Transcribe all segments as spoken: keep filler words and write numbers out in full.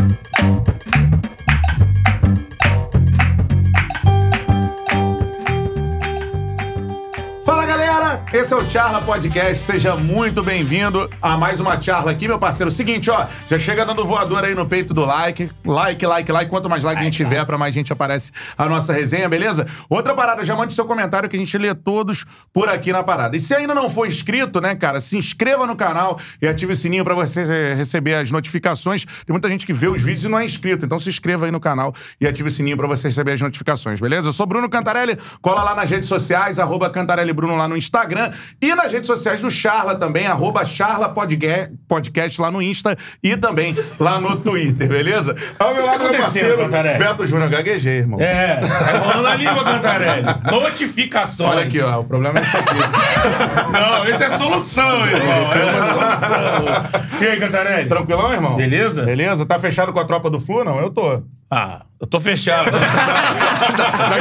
Esse é o Charla Podcast, seja muito bem-vindo a mais uma charla aqui, meu parceiro. Seguinte, ó, já chega dando voador aí no peito do like, like, like, like, quanto mais like a gente tiver, pra mais gente aparece a nossa resenha, beleza? Outra parada, já mande seu comentário que a gente lê todos por aqui na parada. E se ainda não for inscrito, né, cara, se inscreva no canal e ative o sininho pra você receber as notificações. Tem muita gente que vê os vídeos e não é inscrito, então se inscreva aí no canal e ative o sininho pra você receber as notificações, beleza? Eu sou Bruno Cantarelli, cola lá nas redes sociais, arroba Cantarelli Bruno lá no Instagram. E nas redes sociais do Charla também, arroba Charla Podcast lá no Insta e também lá no Twitter, beleza? Ao meu lado, meu parceiro, Cantarelli? Beto Júnior, gaguejei, irmão. É, tá rolando a língua, Cantarelli. Notificações. Olha aqui, ó, o problema é isso aqui. Não, esse é solução, irmão. É uma solução. E aí, Cantarelli? Tranquilão, irmão? Beleza? Beleza? Tá fechado com a tropa do Flu? Não, eu tô. Ah, eu tô fechado. Tá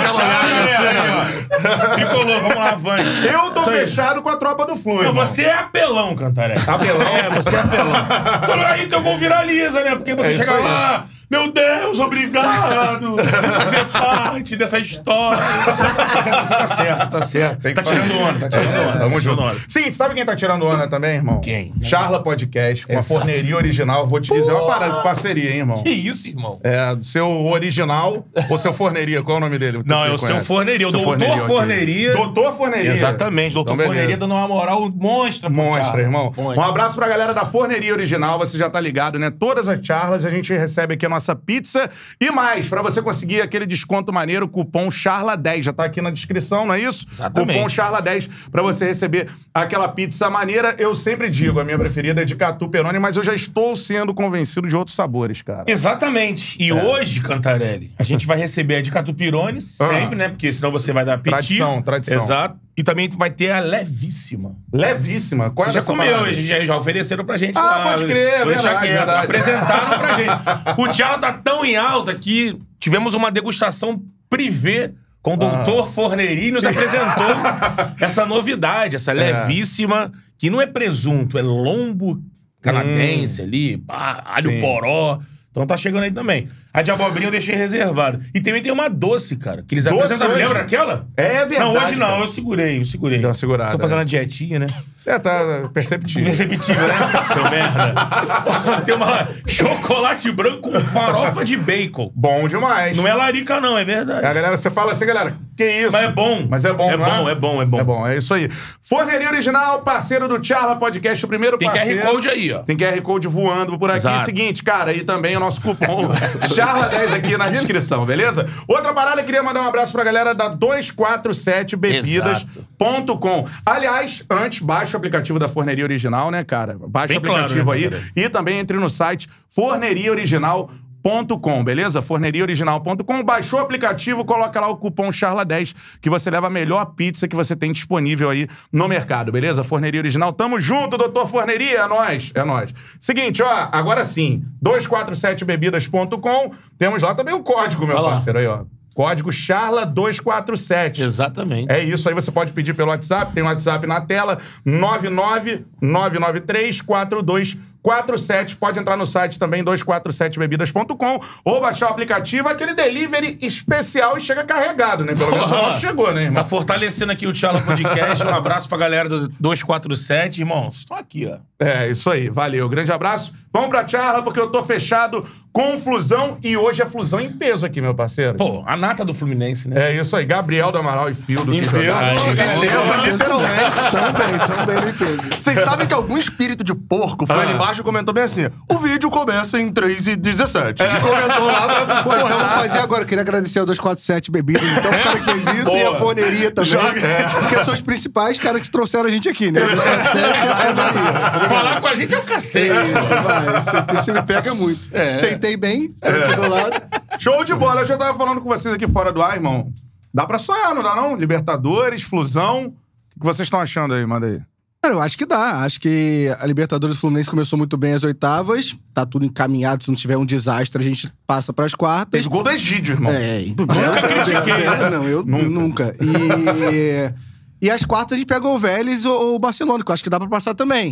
fechado, Tricolor, vamos lá, avante. Eu tô fechado com a tropa do Flu, Não, você é apelão, Cantarelli. Apelão? É, você é apelão. Por aí teu gol viraliza, né? Porque você É chega isso aí. lá, meu Deus, obrigado por fazer parte dessa história. Você tá certo, tá certo. Tem que Tá tirando fazer. onda, tá tirando onda. Tamo tá junto. tirando onda. Sim, sabe quem tá tirando onda também, irmão? Quem? Charla Podcast, com a Exato. forneria original. Vou te dizer uma parada de parceria, hein, irmão? Que isso, irmão? É, seu original ou seu forneria? Qual é o nome dele? Não, Tu é o que seu conhece? Forneria, o Seu Doutor ok. Forneria. Doutor Forneria. Exatamente, Doutor Então, beleza. Forneria dando uma moral monstra pro Monstra, Thiago. irmão. Monstra. Um abraço pra galera da Forneria Original, você já tá ligado, né? Todas as charlas a gente recebe aqui a nossa pizza e mais, pra você conseguir aquele desconto maneiro, cupom Charla dez, já tá aqui na descrição, não é isso? Exatamente. Cupom Charla dez pra você receber aquela pizza maneira. Eu sempre digo, a minha preferida é de catu peroni, mas eu já estou sendo convencido de outros sabores, cara. Exatamente. E É. hoje, Cantarelli, a gente vai receber a de catupirones, sempre, né? Porque senão você vai dar piti. Tradição, tradição. Exato. E também vai ter a levíssima. Levíssima. Qual é Você já essa comeu, parada? já, já ofereceram pra gente Ah, lá. pode crer, Vou deixar verdade, quieto. verdade. Apresentaram pra gente. O Thiago tá tão em alta que tivemos uma degustação privê com o doutor Forneria e nos apresentou essa novidade, essa levíssima, que não é presunto, é lombo canadense Hum. ali, pá, alho Sim. poró. Então tá chegando aí também. A de abobrinha eu deixei reservada. E também tem uma doce, cara, que eles Doce apresentaram. hoje? Lembra aquela? É verdade. Não, hoje não. cara. Eu segurei, eu segurei. Deu uma segurada, Tô fazendo é. a dietinha, né? É, tá perceptível. Perceptível, né? Seu merda. Tem uma chocolate branco com farofa de bacon. Bom demais. Não é larica, não, é verdade. A galera, você fala assim, galera, que isso? Mas é bom. Mas é bom, É não bom, é bom, é bom. É bom, é isso aí. Forneria Original, parceiro do Charla Podcast, o primeiro Tem parceiro. Q R Code aí, ó. Tem Q R Code voando por aqui. Exato. Seguinte, cara, e também o nosso cupom Charla dez aqui na descrição, beleza? Outra parada, eu queria mandar um abraço pra galera da dois quatro sete bebidas ponto com. Aliás, antes, baixa o aplicativo da Forneria Original, né, cara? Baixa Bem o aplicativo claro, né, aí. cara? E também entre no site forneria original ponto com, beleza? forneria original ponto com. Baixou o aplicativo, coloca lá o cupom Charla dez, que você leva a melhor pizza que você tem disponível aí no mercado, beleza? Forneria Original. Tamo junto, doutor Forneria. É nóis, é nóis. Seguinte, ó, agora sim, dois quatro sete bebidas ponto com. Temos lá também o código, meu Olha lá. parceiro, aí, ó. Código Charla dois quatro sete. Exatamente. É isso aí, você pode pedir pelo WhatsApp, tem o WhatsApp na tela, nove nove nove nove três quatro dois quatro sete. Pode entrar no site também, dois quatro sete bebidas ponto com, ou baixar o aplicativo, aquele delivery especial e chega carregado, né? Pelo menos o nosso chegou, né, irmão? Tá fortalecendo aqui o Charla Podcast. Um abraço pra galera do dois quatro sete. Irmãos, estão aqui, ó. É, isso aí, valeu. Grande abraço. Vamos pra Charla, porque eu tô fechado com Flusão e hoje é Flusão em peso aqui, meu parceiro. Pô, a nata do Fluminense, né? É isso aí, Gabriel do Amaral e Fildo. Em que peso, jogaram. Beleza, literalmente. Também, também no peso. Vocês sabem que algum espírito de porco foi Ah. ali embaixo e comentou bem assim: o vídeo começa em três e dezessete. Ele comentou lá pra... Pô, então vamos fazer agora. Eu queria agradecer ao dois quatro sete Bebidas, então, o cara que fez isso, e a Forneria também. Porque são os principais caras que trouxeram a gente aqui, né? dois quatro sete e a Forneria. Falar com a gente é o cacete. É isso, vai. Isso aqui você me pega muito. É. Sentei bem, tô aqui do lado. Show de bola. Eu já tava falando com vocês aqui fora do ar, irmão. Dá pra sonhar, não dá não? Libertadores, Flusão. O que vocês estão achando aí? Manda aí. Cara, eu acho que dá. Acho que a Libertadores do Fluminense começou muito bem as oitavas. Tá tudo encaminhado. Se não tiver um desastre, a gente passa pras quartas. Fez gol do Egídio, irmão. É, nunca critiquei, né? Não, eu Nunca. nunca. E, e as quartas a gente pega o Vélez ou ou o Barcelona, que eu acho que dá pra passar também.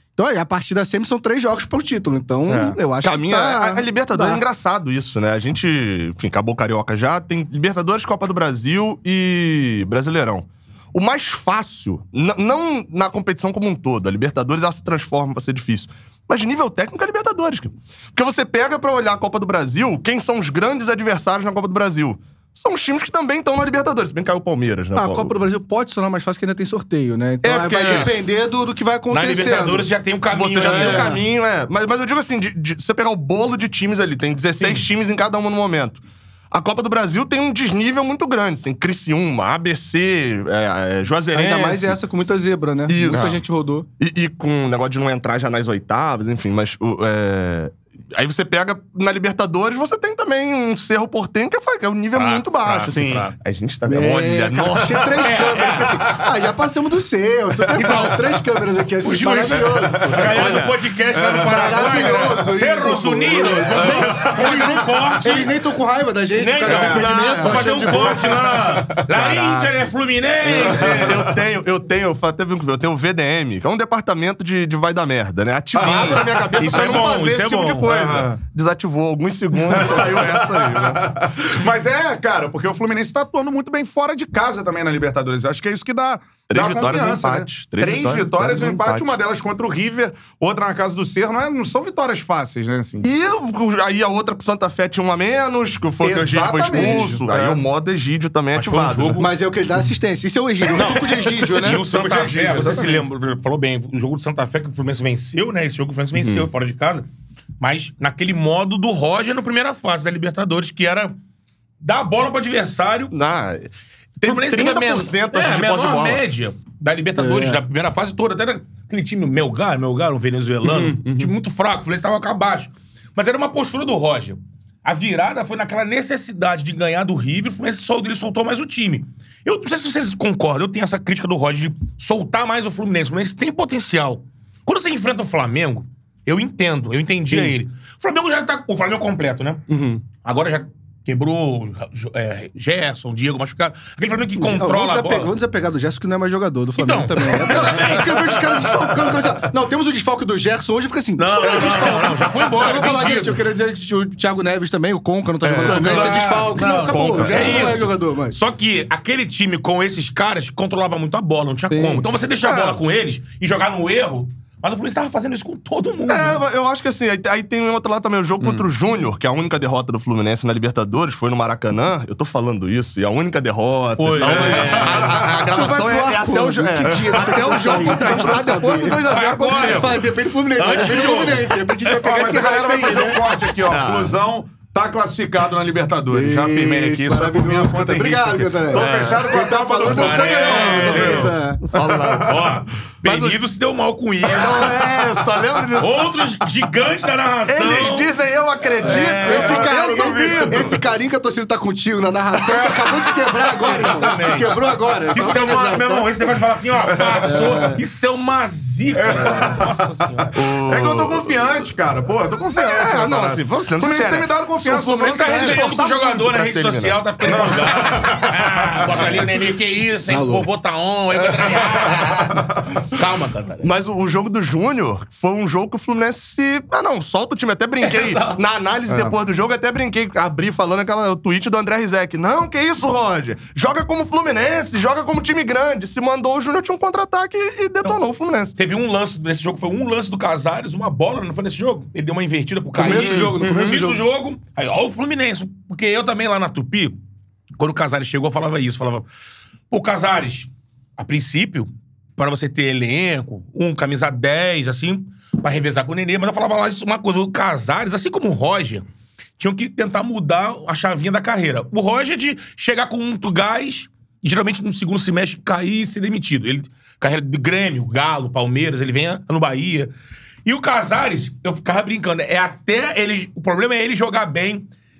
Então, aí, a partir da semi são três jogos por título. Então, É. eu acho Caminha, que tá... a, a Libertadores dá. é engraçado isso, né? A gente, enfim, acabou o Carioca já, tem Libertadores, Copa do Brasil e Brasileirão. O mais fácil, n- não na competição como um todo, a Libertadores ela se transforma pra ser difícil, mas de nível técnico é a Libertadores, cara. Porque você pega pra olhar a Copa do Brasil, quem são os grandes adversários na Copa do Brasil? São os times que também estão na Libertadores. Se bem que caiu o Palmeiras, né? Ah, a Pô, Copa do Brasil pode sonar mais fácil que ainda tem sorteio, né? Então É, aí porque vai é. depender do, do que vai Na acontecer. Libertadores já tem um caminho. Você já né? tem o caminho, é. Mas, mas eu digo assim, de, de você pegar o bolo de times ali, tem dezesseis times em cada um no momento. A Copa do Brasil tem um desnível muito grande. Tem Criciúma, A B C, é, é, Juazeirense. Ainda mais essa com muita zebra, né? Isso. Muita gente rodou. E, e com o negócio de não entrar já nas oitavas, enfim, mas... o, é, Aí você pega na Libertadores, você tem também um Cerro Porteño que é, que é um nível Fraco, muito baixo. fraco, assim. fraco. A gente tá... É, Olha, cara, nossa... achei três câmeras. Fica assim, ah, já passamos do seu. Você tem Então, três câmeras aqui, assim, O juiz, maravilhoso. a galera do Olha, podcast lá no Paraguai, maravilhoso né? Cerros isso, Unidos, vamos Eles fazer um corte. Eles nem estão com raiva da gente, Nem, por causa do impedimento. vamos fazer achando um de boa. corte lá. La Inter é Fluminense. Eu tenho, eu tenho, até vi que eu tenho o V D M, que é um departamento de, de vai dar merda, né? Ativado Sim. na minha cabeça Isso pra é não bom, fazer isso esse é tipo bom. de coisa. Aham. Desativou alguns segundos e saiu essa aí, né? Mas é, cara, porque o Fluminense tá atuando muito bem fora de casa também na Libertadores. Acho que é isso que dá, Três dá vitórias e confiança, empate. né? Três Três, vitórias, vitórias e um um empate, empate. uma delas contra o River, outra na casa do Cerro. Não, é- não são vitórias fáceis, né? Assim. E o- aí a outra pro Santa Fé tinha um a menos, que foi que o Egídio foi Exatamente. expulso. É. Aí o modo Egídio também Mas foi um ativado. jogo- né? Mas é o que ele dá assistência. Isso é o Egídio, o suco de Egídio, né? E o Santa Suco de Fé, Egídio, você se exatamente. lembra, falou bem, o jogo do Santa Fé que o Fluminense venceu, né? Esse jogo o Fluminense venceu fora de casa. Mas naquele modo do Roger na primeira fase da Libertadores, que era dar a bola pro adversário. Não, O tem Fluminense trinta teve a por cento men- é, é, de a posse de menor bola. média da Libertadores, É. da primeira fase toda. Até era aquele time Melgar, Melgar, um venezuelano, um time muito fraco, o Fluminense estava cá abaixo. Mas era uma postura do Roger. A virada foi naquela necessidade de ganhar do River, o Fluminense sol- ele soltou mais o time. Eu não sei se vocês concordam, eu tenho essa crítica do Roger de soltar mais o Fluminense. O Fluminense tem potencial. Quando você enfrenta o Flamengo, eu entendo, eu entendia ele. O Flamengo já tá. O Flamengo completo, né? Agora já quebrou é, Gerson, Diego machucado. Aquele Flamengo que controla vamos a desapegar, bola. vamos desapegar do Gerson, que não é mais jogador do Flamengo Então. também. É, porque eu vejo os caras desfalcando. coisa- Não, temos o desfalque do Gerson hoje, fica assim. Não, isso não, é não, desfalque. não, não, já foi embora, Eu vou falar, vendido. gente, eu queria dizer que o Thiago Neves também, o Conca não tá jogando no Fluminense, é não, desfalque. Não, não, acabou. Conca. O Gerson É não é isso. jogador, mas... Só que aquele time com esses caras controlava muito a bola, não tinha Sim. como. Então você deixar a É. bola com eles e jogar no erro. Mas o Fluminense tava fazendo isso com todo mundo. É, né? eu acho que assim, aí, aí tem um outro lado também, o jogo contra o Júnior, que é a única derrota do Fluminense na Libertadores, foi no Maracanã. Eu tô falando isso, e a única derrota Foi, e tal, é. mas a, a, a Isso gravação vai é, pro é ar até o quando? jogo. Que dia você Até tá o jogo saindo? contra o Pra Júnior, depois do dois a zero Agora. aconteceu. Vai, depende do Fluminense. Vai, Antes depende do do jogo. Fluminense. De repente a gente vai Ó, pegar mas esse a galera vai hype aí, fazer um né? corte aqui, ó. Flusão tá classificado na Libertadores. Já afirmei aqui. Isso, Só por minha maravilhoso. conta e Obrigado, risco aqui. Cantarelli. Tô É. fechado com a tapa do Falando Cantarelli. Fluminense. Não fala nada. Ó, Benito se deu mal com isso. É, só lembro disso. Outros gigantes da narração. Eles dizem eu acredito. Esse, eu cara, duvido. esse carinho que a torcida tá contigo na narração, tu acabou de quebrar agora, irmão. Tu Exatamente. quebrou agora. Isso Só é pra uma. avisar, Meu tá? irmão, esse negócio de falar assim, ó, passou. Isso é uma zica. Nossa senhora. É que eu tô confiante, cara. Pô, eu tô confiante. É, na não, parada. assim, vamos ser O Fluminense sincero. tem me dado confiança. O Fluminense tô Tá falando sério. recebendo que o jogador na pra rede ser eliminado. social tá ficando empolgado. Ah, bota ali o Nenê, que isso, hein? O vovô tá on, aí vai trabalhar. Calma, Cantarelli. Mas o, o jogo do Júnior foi um jogo que o Fluminense se... Ah, não, solta o time. Até brinquei. Exato. Na análise depois do jogo, até brinquei. Abri falando aquela o tweet do André Rizek. Não, que isso, Roger? Joga como Fluminense, joga como time grande. Se mandou o Júnior, tinha um contra-ataque e, e detonou o Fluminense. Teve um lance desse jogo, foi um lance do Casares, uma bola, não foi nesse jogo? Ele deu uma invertida pro Caí. começo do jogo, no começo do do jogo. Aí, ó, o Fluminense. Porque eu também lá na Tupi, quando o Casares chegou, eu falava isso. Falava, pô, Casares, a princípio, para você ter elenco, um camisa dez, assim, pra revezar com o Nenê, mas eu falava lá isso, uma coisa, o Casares, assim como o Roger, tinham que tentar mudar a chavinha da carreira. O Roger de chegar com muito gás e geralmente no segundo semestre cair e ser demitido. Ele, carreira de Grêmio, Galo, Palmeiras, ele vem no Bahia. E o Casares, eu ficava brincando, é até ele. O problema é ele jogar bem,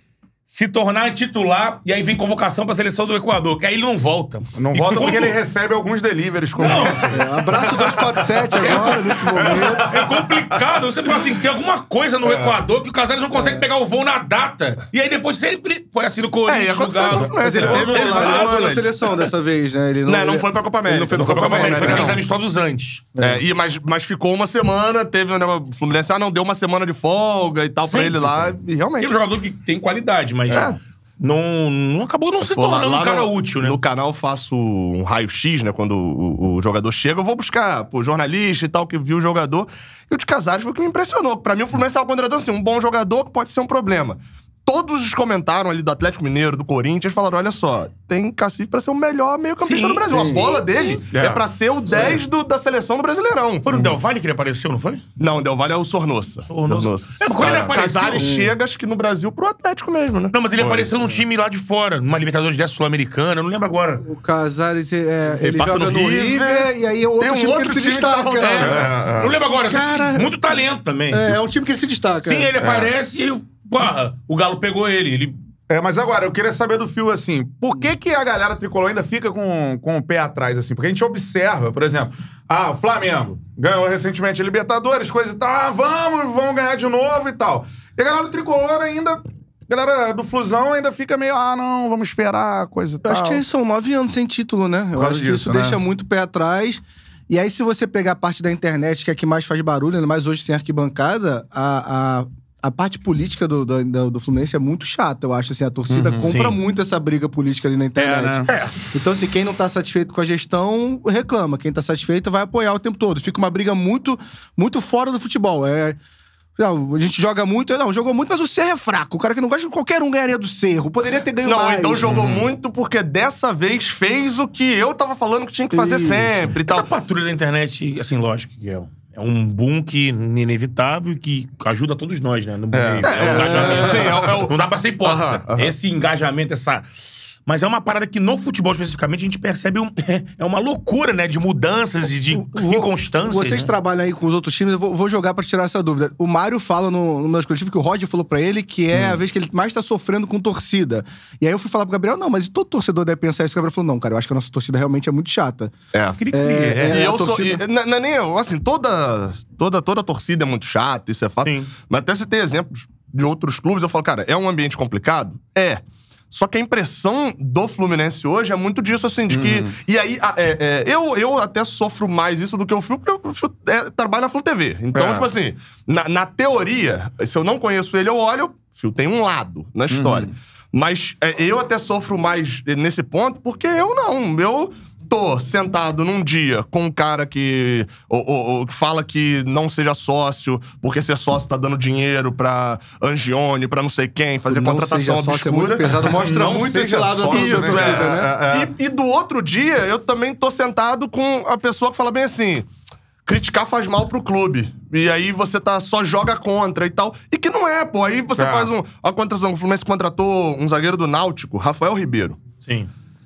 se tornar titular e aí vem convocação pra seleção do Equador, que aí ele não volta. Não E volta como- porque ele recebe alguns deliveries. Como Não, É, abraço dois quatro sete agora, nesse momento. é complicado. Você fala assim, tem alguma coisa no Equador que o Casares não consegue pegar o voo na data. E aí depois sempre foi assim no É, e Corinthians, no aconteceu Galo. isso, mas ele Ele teve voltou Exato, lá lá, pela ele- seleção dessa vez, né? Ele Não, não foi pra Copa América. Ele não foi Não pra foi pra Copa Copa América, foi América, aqueles não. amistosos antes. É, e, mas, mas ficou uma semana, teve um negócio. O Fluminense, ah, não, deu uma semana de folga e tal pra Sempre, ele lá. cara. E realmente. Tem um jogador que tem qualidade, mas É. não, não acabou não se Pô, lá- tornando lá um cara no, útil, né? No canal eu faço um raio-x, né? Quando o, o jogador chega, eu vou buscar pô, jornalista e tal, que viu o jogador. E o de Casares foi o que me impressionou. Pra mim, o Fluminense tava contratando assim, um bom jogador que pode ser um problema. Todos os comentaram ali do Atlético Mineiro, do Corinthians, falaram: olha só, tem cacife pra ser o melhor meio-campista Sim, do Brasil. sim, a bola sim. dele é. É. pra ser o dez do- da seleção do Brasileirão. Foi no Del Valle que ele apareceu, não foi? Não, Del Valle é o Sornosa. Sornosa. É, quando ele apareceu- Casares chega, acho que no Brasil, pro Atlético mesmo, né? Não, mas ele apareceu num time lá de fora, numa Libertadores dessa Sul-Americana, eu não lembro agora. O Casares, é, ele, passa joga no no River, River, e aí é outro tem um time que outro ele se time que tá destaca. rodando. É, não lembro agora. Cara- Muito talento também. É, é um time que ele se destaca. Sim, ele aparece e, porra, o Galo pegou ele. Ele É, mas agora, eu queria saber do Fio, assim, por que que a galera tricolor ainda fica com, com o pé atrás, assim? Porque a gente observa, por exemplo, ah, o Flamengo ganhou recentemente a Libertadores, coisa e tal, ah, vamos, vamos ganhar de novo e tal. E a galera do tricolor ainda, a galera do Flusão ainda fica meio, ah, não, vamos esperar, coisa e Eu tal. acho que são nove anos sem título, né? Eu causa acho que disso, isso né? deixa muito pé atrás. E aí, se você pegar a parte da internet, que é a que mais faz barulho, ainda mais hoje sem arquibancada, a, a, a parte política do, do, do Fluminense é muito chata, eu acho. Assim, a torcida compra sim. muito essa briga política ali na internet. É, né? Então, assim, quem não tá satisfeito com a gestão, reclama. Quem tá satisfeito vai apoiar o tempo todo. Fica uma briga muito, muito fora do futebol. É... Não, a gente joga muito, não, jogou muito, mas o Cerro é fraco. O cara que não gosta, qualquer um ganharia do Cerro. Poderia ter ganho Não, mais. então jogou muito porque dessa vez fez o que eu tava falando que tinha que fazer Isso. sempre e tal. Essa patrulha da internet, assim, lógico que é, é um boom que inevitável e que ajuda todos nós, né? No meio. É. É, um engajamento. Sim, é o- é o- Não dá pra ser hipócrita. Aham, aham. Esse engajamento, essa... Mas é uma parada que no futebol especificamente a gente percebe um... é uma loucura, né? De mudanças e de Vou- inconstância. Vocês né? trabalham aí com os outros times, eu vou, vou jogar pra tirar essa dúvida. O Mário fala no, no meu coletivo que o Roger falou pra ele que é a vez que ele mais tá sofrendo com torcida. E aí eu fui falar pro Gabriel, não, mas todo torcedor deve pensar isso. O Gabriel falou, não, cara, eu acho que a nossa torcida realmente é muito chata. É. Cri, cri, É, é. E a eu sou. torcida- e Não não é nem eu. Assim, toda, toda, toda torcida é muito chata, isso é fato. Sim. Mas até se tem exemplos de outros clubes, eu falo, cara, é um ambiente complicado? É. Só que a impressão do Fluminense hoje é muito disso, assim, de que... E aí, a- é, é, eu, eu até sofro mais isso do que o Fio, porque eu Fio, é, trabalho na Flu T V. Então, É. tipo assim, na, na teoria, se eu não conheço ele, eu olho, o Fio tem um lado na história. Mas é, eu até sofro mais nesse ponto, porque eu não. Eu tô sentado num dia com um cara que ou, ou- ou que fala que não seja sócio, porque ser sócio tá dando dinheiro pra Angione, pra não sei quem, fazer Não contratação seja sócio é obscura. muito pesado, mostra Não muito seja esse lado da sócio, torcida, Isso, né? torcida, né? É, é. E, e do outro dia, eu também tô sentado com a pessoa que fala bem assim: criticar faz mal pro clube. E aí você tá, só joga contra e tal. E que não é, pô. Aí você É. faz um, a contratação. O Fluminense contratou um zagueiro do Náutico, Rafael Ribeiro. Sim.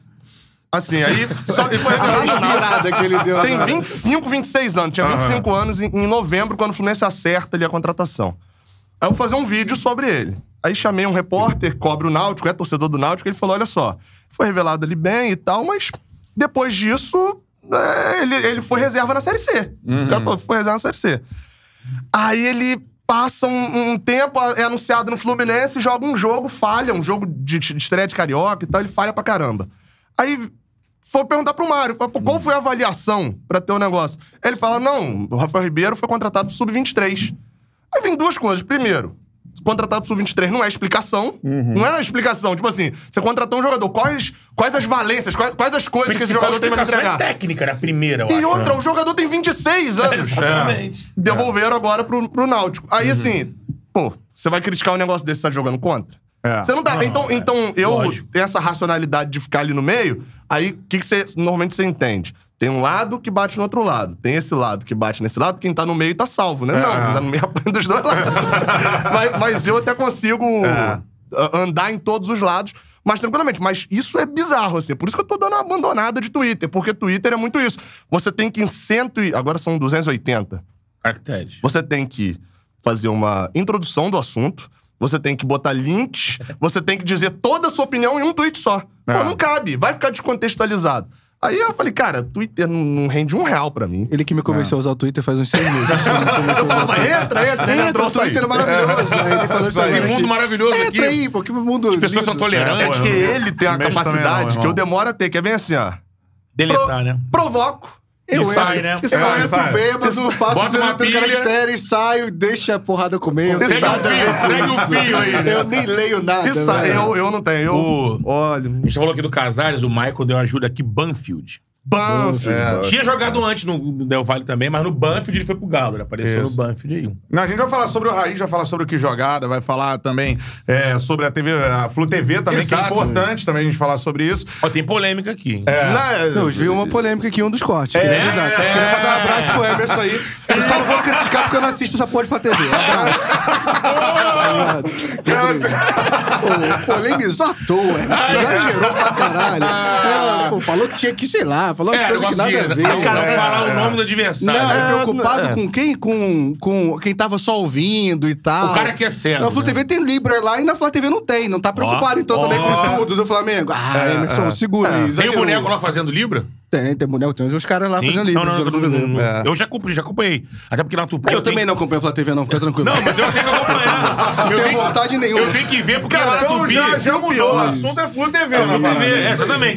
Assim, aí. Só, e foi A revelado no Náutico. respirada que ele deu. Tem na- vinte e cinco, vinte e seis anos. Tinha vinte e cinco anos em, em novembro, quando o Fluminense acerta ali a contratação. Aí eu vou fazer um vídeo sobre ele. Aí chamei um repórter, cobre o Náutico, é torcedor do Náutico, ele falou, olha só, foi revelado ali bem e tal, mas depois disso, é, ele, ele foi reserva na Série C. O cara falou, foi reserva na Série C. Aí ele passa um, um tempo, é anunciado no Fluminense, joga um jogo, falha, um jogo de, de estreia de Carioca e tal, ele falha pra caramba. Aí foi perguntar pro Mário, fala, pô, qual foi a avaliação pra ter o negócio? Ele fala, não, o Rafael Ribeiro foi contratado pro sub vinte e três. Aí vem duas coisas. Primeiro, contratado pro sub vinte e três não é explicação. Não é uma explicação. Tipo assim, você contratou um jogador, quais, quais as valências, quais, quais as coisas que esse Principal jogador tem pra explicação entregar? é técnica, né? A primeira, eu E acho. outra, o jogador tem vinte e seis anos. Exatamente. Devolveram agora pro, pro Náutico. Aí, assim, pô, você vai criticar um negócio desse, você tá jogando contra? É. Você não dá. Não, então, é. então eu Lógico. tenho essa racionalidade de ficar ali no meio, aí o que, que você normalmente você entende? Tem um lado que bate no outro lado. Tem esse lado que bate nesse lado, quem tá no meio tá salvo, né? É. Não, quem tá no meio apanha dos dois lados. mas, mas eu até consigo É. a- andar em todos os lados, mas tranquilamente. Mas isso é bizarro, assim. Por isso que eu tô dando uma abandonada de Twitter, porque Twitter é muito isso. Você tem que em cento e... Agora são duzentos e oitenta. Caracteres. Você tem que fazer uma introdução do assunto, você tem que botar links, você tem que dizer toda a sua opinião em um tweet só. É. Pô, não cabe, vai ficar descontextualizado. Aí eu falei, cara, Twitter não, não rende um real pra mim. Ele que me convenceu a usar o Twitter faz uns seis meses. Ele me convenceu a usar o Twitter. entra, entra, ele Entra, entrou o Twitter é maravilhoso. Aí ele falou assim, Esse olha mundo aqui, maravilhoso aqui. Entra aí, pô, que mundo As pessoas são lindo. tolerantes. É que ele tem a Mexe também não, capacidade que irmão. eu demoro a ter, que é bem assim, ó. Deletar, Pro- né? Provoco. Eu E sai, entro, né? Eu É, entro sai. bêbado, faço Bota os uma pilha. caracteres, saio, deixa a porrada comer. Segue o Nada a ver fio, com segue o isso. fio aí, né? Eu nem leio nada. Isso aí, velho. eu, eu não tenho. Eu, O- Olha. A gente falou aqui do Casares, o Michael deu ajuda aqui, Banfield. Banfield. Tinha jogado antes no Del Valle também, mas no Banfield ele foi pro Galo. Ele apareceu Isso. no Banfield aí. Não, a gente vai falar sobre o Raiz, vai falar sobre o que jogada, vai falar também é, sobre a T V, a Flu T V também, que é Exato. importante também a gente falar sobre isso. Ó, tem polêmica aqui. hein? É. Não, eu vi uma polêmica aqui, um dos cortes. É, É, exato. é. Queria mandar um abraço pro Emerson aí. Eu só não vou criticar porque eu não assisto essa porra de Flá T V. Um abraço. Pô, polemizou à toa, Emerson. Exagerou pra caralho. Não, pô, falou que tinha que, sei lá, falou umas É, coisas que negócio nada a de ver. não, cara. não falar o nome do adversário. Não, É, preocupado é. com quem? Com, com quem tava só ouvindo e tal. O cara que é cego, Na Flu né? T V tem Libra lá e na Flá T V não tem. Não tá preocupado, então, também com os surdos do Flamengo. Ah, Emerson, segura aí. Tem o exagerou. boneco lá fazendo Libra? Tem, tem boneco, tem os caras lá Sim. fazendo Libra. Não, não, jogando não, Flu T V. não, não. É. Eu já cumpri, já acompanhei. Até porque na Tupi... Eu também não acompanho a Flá T V, não, fica tranquilo. Não, mas eu tenho que acompanhar. Não Eu tenho tenho- vontade nenhuma. Eu tenho que ver, porque Cara, lá na então Tupi... já, já mudou, o assunto é Flu T V, Flu né, T V, mano? exatamente.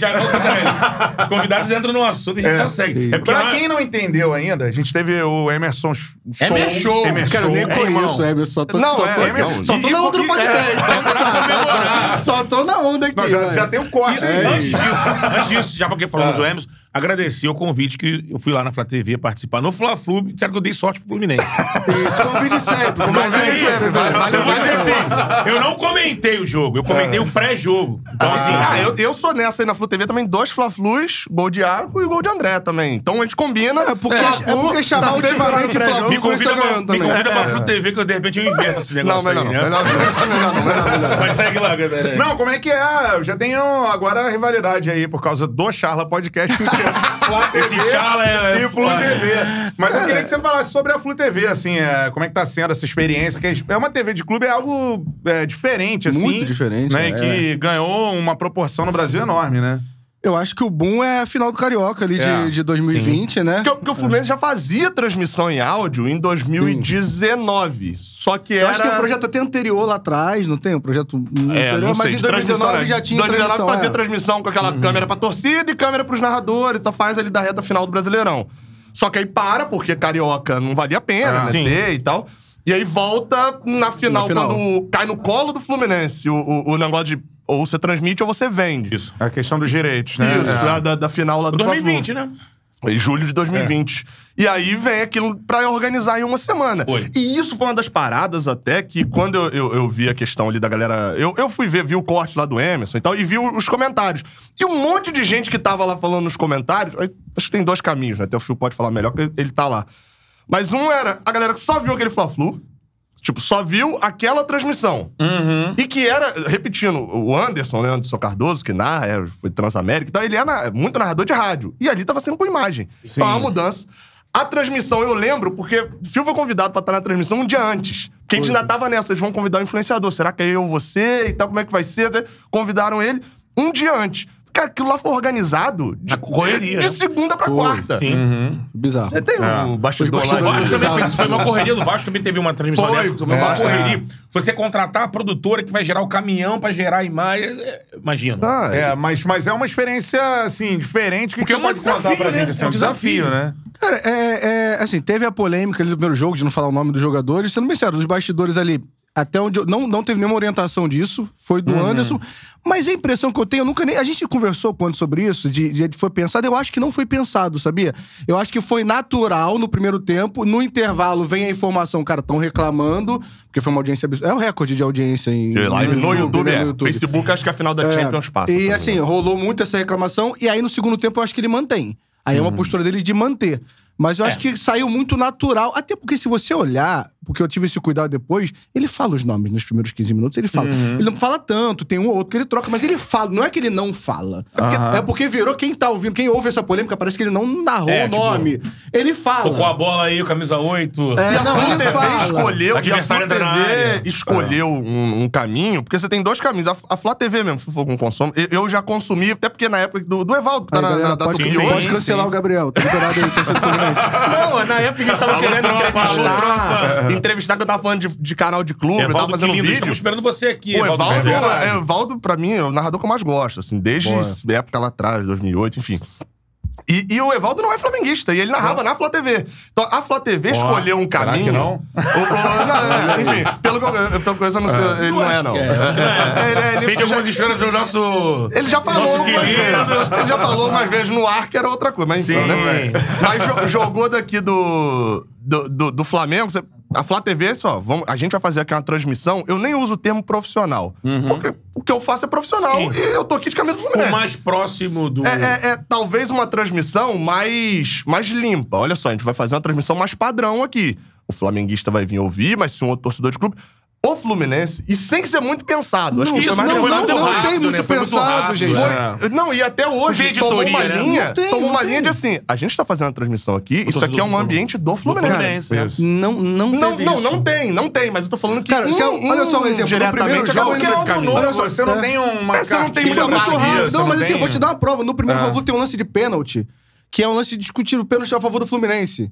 Aí, Os convidados entram no assunto e a gente só segue. É porque Pra lá- quem não entendeu ainda, a gente teve o Emerson Show. Emerson Show. Emerson Cara, eu nem Show. conheço o Emerson. Só tô, Não, só é, tô, Emerson. só tô E- na onda do e- podcast. Só, comemorar. só tô na onda aqui. Não, já, vai. já tem o corte E, aí. antes disso, antes disso, já porque falamos do Emerson, agradecer o convite que eu fui lá na Flá T V participar no Fla-Flu. Disseram que eu dei sorte pro Fluminense. Isso, convide sempre. Como Mas sempre, aí, sempre, vai, velho. vai, eu vou dizer vai, assim, eu não comentei o jogo, eu comentei o pré-jogo. Então, assim, Ah, eu, eu sou nessa aí na Flu T V também, dois Fla-Flus, gol de Iago e gol de André também. Então a gente combina. É porque, Fla-Flu, é porque chamar tá sempre ultimamente ganhando Fla-Flu me convida, começou pra, ganhando me também. convida pra É. Flu T V que eu, de repente eu inverto esse Não, negócio melhor aí, não, né? melhor não, melhor não, melhor não. Mas segue lá, galera. Não, como é que é? Já tem um, agora a rivalidade aí, por causa do Charla Podcast que tinha Flá T V Esse Charla é- e Flu T V. Mas eu queria que você falasse sobre a Flu T V, assim, é, como é que tá sendo essa experiência, que é uma T V de clube, é algo é, diferente, assim. Muito diferente, Né, é. e que ganhou uma proporção no Brasil enorme, né? Eu acho que o boom é a final do Carioca ali É, de, de dois mil e vinte, né? Porque, o- porque o Fluminense já fazia transmissão em áudio em dois mil e dezenove. Só que Eu era... acho que tem um projeto até anterior lá atrás, não tem? Um projeto É, anterior, não mas sei, em de dois mil e dezenove transmissão, né? já tinha dois mil e dezenove transmissão. fazia é. transmissão com aquela câmera pra torcida e câmera pros narradores, só faz ali da reta final do Brasileirão. Só que aí para, porque Carioca não valia a pena, Ah, né, sim. ter e tal. E aí volta na final, Na final. quando cai no colo do Fluminense o, o, o negócio de ou você transmite ou você vende. Isso. A questão dos direitos, né? Isso, É. a da, da final lá do dois mil e Fla-Flu. vinte, né? Em julho de dois mil e vinte. E aí vem aquilo pra organizar em uma semana. Foi. E isso foi uma das paradas até que quando eu, eu, eu vi a questão ali da galera... Eu, eu fui ver, vi o corte lá do Emerson e tal, e vi o- os comentários. E um monte de gente que tava lá falando nos comentários... aí, acho que tem dois caminhos, né? Até o Fio pode falar melhor, porque ele tá lá. Mas um era a galera que só viu aquele Fla-Flu. Tipo, só viu aquela transmissão. E que era, repetindo, o Anderson, né, Anderson Cardoso, que narra, é, foi Transamérica, então ele é na- muito narrador de rádio. E ali tava sendo com imagem. Então é uma mudança. A transmissão eu lembro, porque o Fio foi convidado pra estar na transmissão um dia antes. Porque a gente ainda tava nessa, eles vão convidar o influenciador. Será que é eu, você e tal, como é que vai ser? Convidaram ele um dia antes. Cara, aquilo lá foi organizado de, Na correria, de né? segunda pra Foi, quarta. Sim. Bizarro. Você tem um bastidor Os lá. O Vasco de- também fez, foi uma correria do Vasco, também teve uma transmissão Foi, dessa. Foi uma é, Vasco é. correria. Você contratar a produtora que vai gerar o caminhão pra gerar a imagem. é, Imagina. Ah, É, mas, mas é uma experiência, assim, diferente. O que, que Porque você é um pode contar desafio, pra né? gente? Assim, É é um um desafio, desafio. né? Cara, é, é, assim, teve a polêmica ali do primeiro jogo, de não falar o nome dos jogadores. Sendo bem sério, dos bastidores ali, até onde eu... Não, não teve nenhuma orientação disso, foi do Anderson. Mas a impressão que eu tenho, eu nunca nem... A gente conversou quando sobre isso, de, de foi pensado. Eu acho que não foi pensado, sabia? Eu acho que foi natural no primeiro tempo. No intervalo vem a informação, cara, estão reclamando, porque foi uma audiência... abs- É o recorde de audiência em... De live no YouTube, né, é. no YouTube. Facebook, acho que a final da É. Champions passa. E se não me assim, engano. rolou muito essa reclamação, e aí no segundo tempo eu acho que ele mantém. Aí é uma postura dele de manter. Mas eu acho É. que saiu muito natural. Até porque se você olhar, porque eu tive esse cuidado depois, ele fala os nomes nos primeiros quinze minutos, ele fala. Uhum. Ele não fala tanto, tem um ou outro que ele troca, mas ele fala. Não é que ele não fala. É porque, Aham. é porque virou quem tá ouvindo, quem ouve essa polêmica, parece que ele não narrou É, o tipo, nome. Ele fala. Tocou a bola aí, o camisa oito. É, E a não, Flu ele T V fala. escolheu, e a Adversário Flu entra na T V área. escolheu um, um caminho, porque você tem dois caminhos. A, a Flá T V mesmo, se for com consumo, eu, eu já consumi, até porque na época do, do Evaldo, que tá Aí, na, galera, na, da pode, Tupi sim, pode hoje. cancelar sim. o Gabriel. Tá liberado aí, torcedor do Fluminense. Não, na época que a gente tava Alô, querendo tropa, alô, entrevistar, tropa. entrevistar que eu tava falando de, de canal de clube, eu tava Evaldo, que fazendo lindo. vídeo. Estamos esperando você aqui, Pô, Evaldo. Evaldo, Bezerra. Evaldo, pra mim, é o narrador que eu mais gosto, assim, desde Boa. a época lá atrás, dois mil e oito, enfim. E, e o Evaldo não é flamenguista, e ele narrava na Flá T V. Então, a Flá T V escolheu um será caminho... que não? O- o- não, é, enfim, pelo que eu, pelo que eu não sei, ele não é, não. É, acho que é. Ele- ele- Sei de algumas histórias do nosso... Ele já falou Nosso algumas querido. vezes. Ele já falou algumas vezes no ar que era outra coisa, mas enfim, Sim. né? Mas jo- jogou daqui do, do, do, do Flamengo, você- a Flá T V, só, vamos, a gente vai fazer aqui uma transmissão, eu nem uso o termo profissional. Porque o que eu faço é profissional Sim. e eu tô aqui de camisa do Fluminense. O mais próximo do... É, é- é talvez uma transmissão mais, mais limpa. Olha só, a gente vai fazer uma transmissão mais padrão aqui. O flamenguista vai vir ouvir, mas se um outro torcedor de clube... O Fluminense, e sem ser muito pensado. Acho que isso foi mais não, pensado. muito não, não rápido, tem muito né? Foi muito pensado, rápido, gente. é. Foi- Não, e até hoje Não tem tomou editoria, uma né? linha, Não tem, tomou não uma tem. linha de assim, a gente tá fazendo a transmissão aqui, isso aqui é um torcedor do- ambiente do do Fluminense. Fluminense, é. Isso. Não, não, Não, teve não, isso. não tem, não tem, mas eu tô falando que Cara, isso é- olha só um exemplo, no diretamente primeiro jogo, acabou Porque indo é nesse algo caminho. novo, Olha só, você não é. tem uma É, você não tem cartilha muita da barriga, barriga, você Não, você mas assim, eu tem- vou te dar uma prova. No primeiro Ah. favor tem um lance de pênalti, que é um lance discutido pênalti a favor do Fluminense.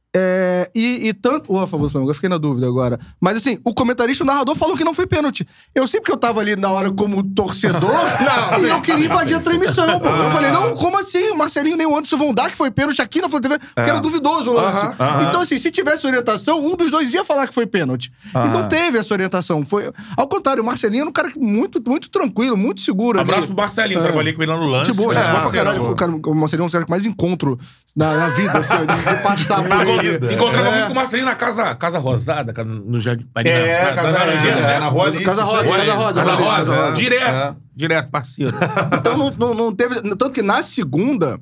É, e, e tanto. Ou a favor do Flamengo, eu fiquei na dúvida agora. Mas assim, o comentarista, o narrador, falou que não foi pênalti. Eu sei porque eu tava ali na hora como torcedor, Não, e sim, eu queria invadir a transmissão, pô. Ah. Eu falei, não, como assim? O Marcelinho nem o Anderson vão dar que foi pênalti aqui na Flá T V, porque era duvidoso o lance. Aham, aham. Então, assim, se tivesse orientação, um dos dois ia falar que foi pênalti. E não Aham. teve essa orientação. Foi... Ao contrário, o Marcelinho era um cara muito, muito tranquilo, muito seguro. ali. Abraço pro Marcelinho, trabalhei com ele lá no lance. De boa, mas gente, é boa pra parceirão. caralho. O, cara, o Marcelinho é um cara que mais encontro na, na vida, assim, de, de passar por ele. Encontrava É. muito com o Marcelinho na casa, casa Rosada, ca- no Jardim. ali É, na- Casa na- Laranjeira, na- é, na Rua Alice. Casa Rosa, Olha, Casa Rosa, Casa Casa Rosa, Rosa, Casa Rosa. direto, É. direto, parceiro. Então não, não, não teve. Tanto que na segunda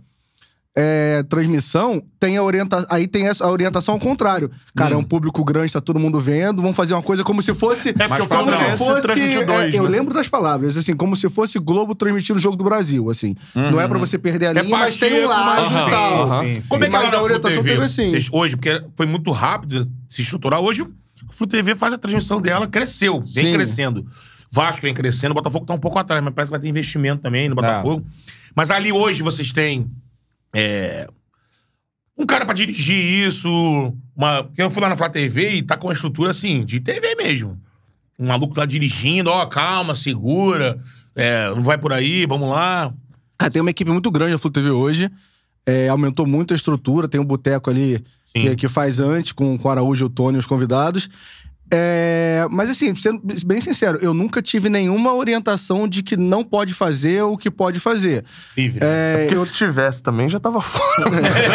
é, transmissão, tem a orienta... aí tem essa a orientação ao contrário. Cara, é um público grande, tá todo mundo vendo, vamos fazer uma coisa como se fosse. É porque o como se Fluminense fosse. transmitiu dois, é, eu né? lembro das palavras, assim, como se fosse Globo transmitindo o jogo do Brasil, assim. Não é pra você perder a linha, mas tem um Pacheco, live mas- e tal. Aham. Sim, Sim, sim. Como é que Mas ela a na Flu orientação T V? teve assim. Vocês- hoje, porque foi muito rápido se estruturar. Hoje, a Flu T V faz a transmissão dela, cresceu, vem Sim. crescendo. Vasco vem crescendo, o Botafogo tá um pouco atrás, mas parece que vai ter investimento também no Botafogo. Mas ali hoje vocês têm é, um cara pra dirigir isso, uma... Eu fui lá na Flá T V e tá com uma estrutura assim, de T V mesmo. Um maluco tá dirigindo, ó, calma, segura, é, não vai por aí, vamos lá. Cara, tem uma equipe muito grande a Flu T V hoje. É, aumentou muito a estrutura. Tem um boteco ali Sim. que, que faz antes, com, com o Araújo, o Tony e os convidados. É, mas assim, sendo bem sincero, eu nunca tive nenhuma orientação de que não pode fazer ou que pode fazer. Livre. É, Porque eu- se tivesse também, já tava fora.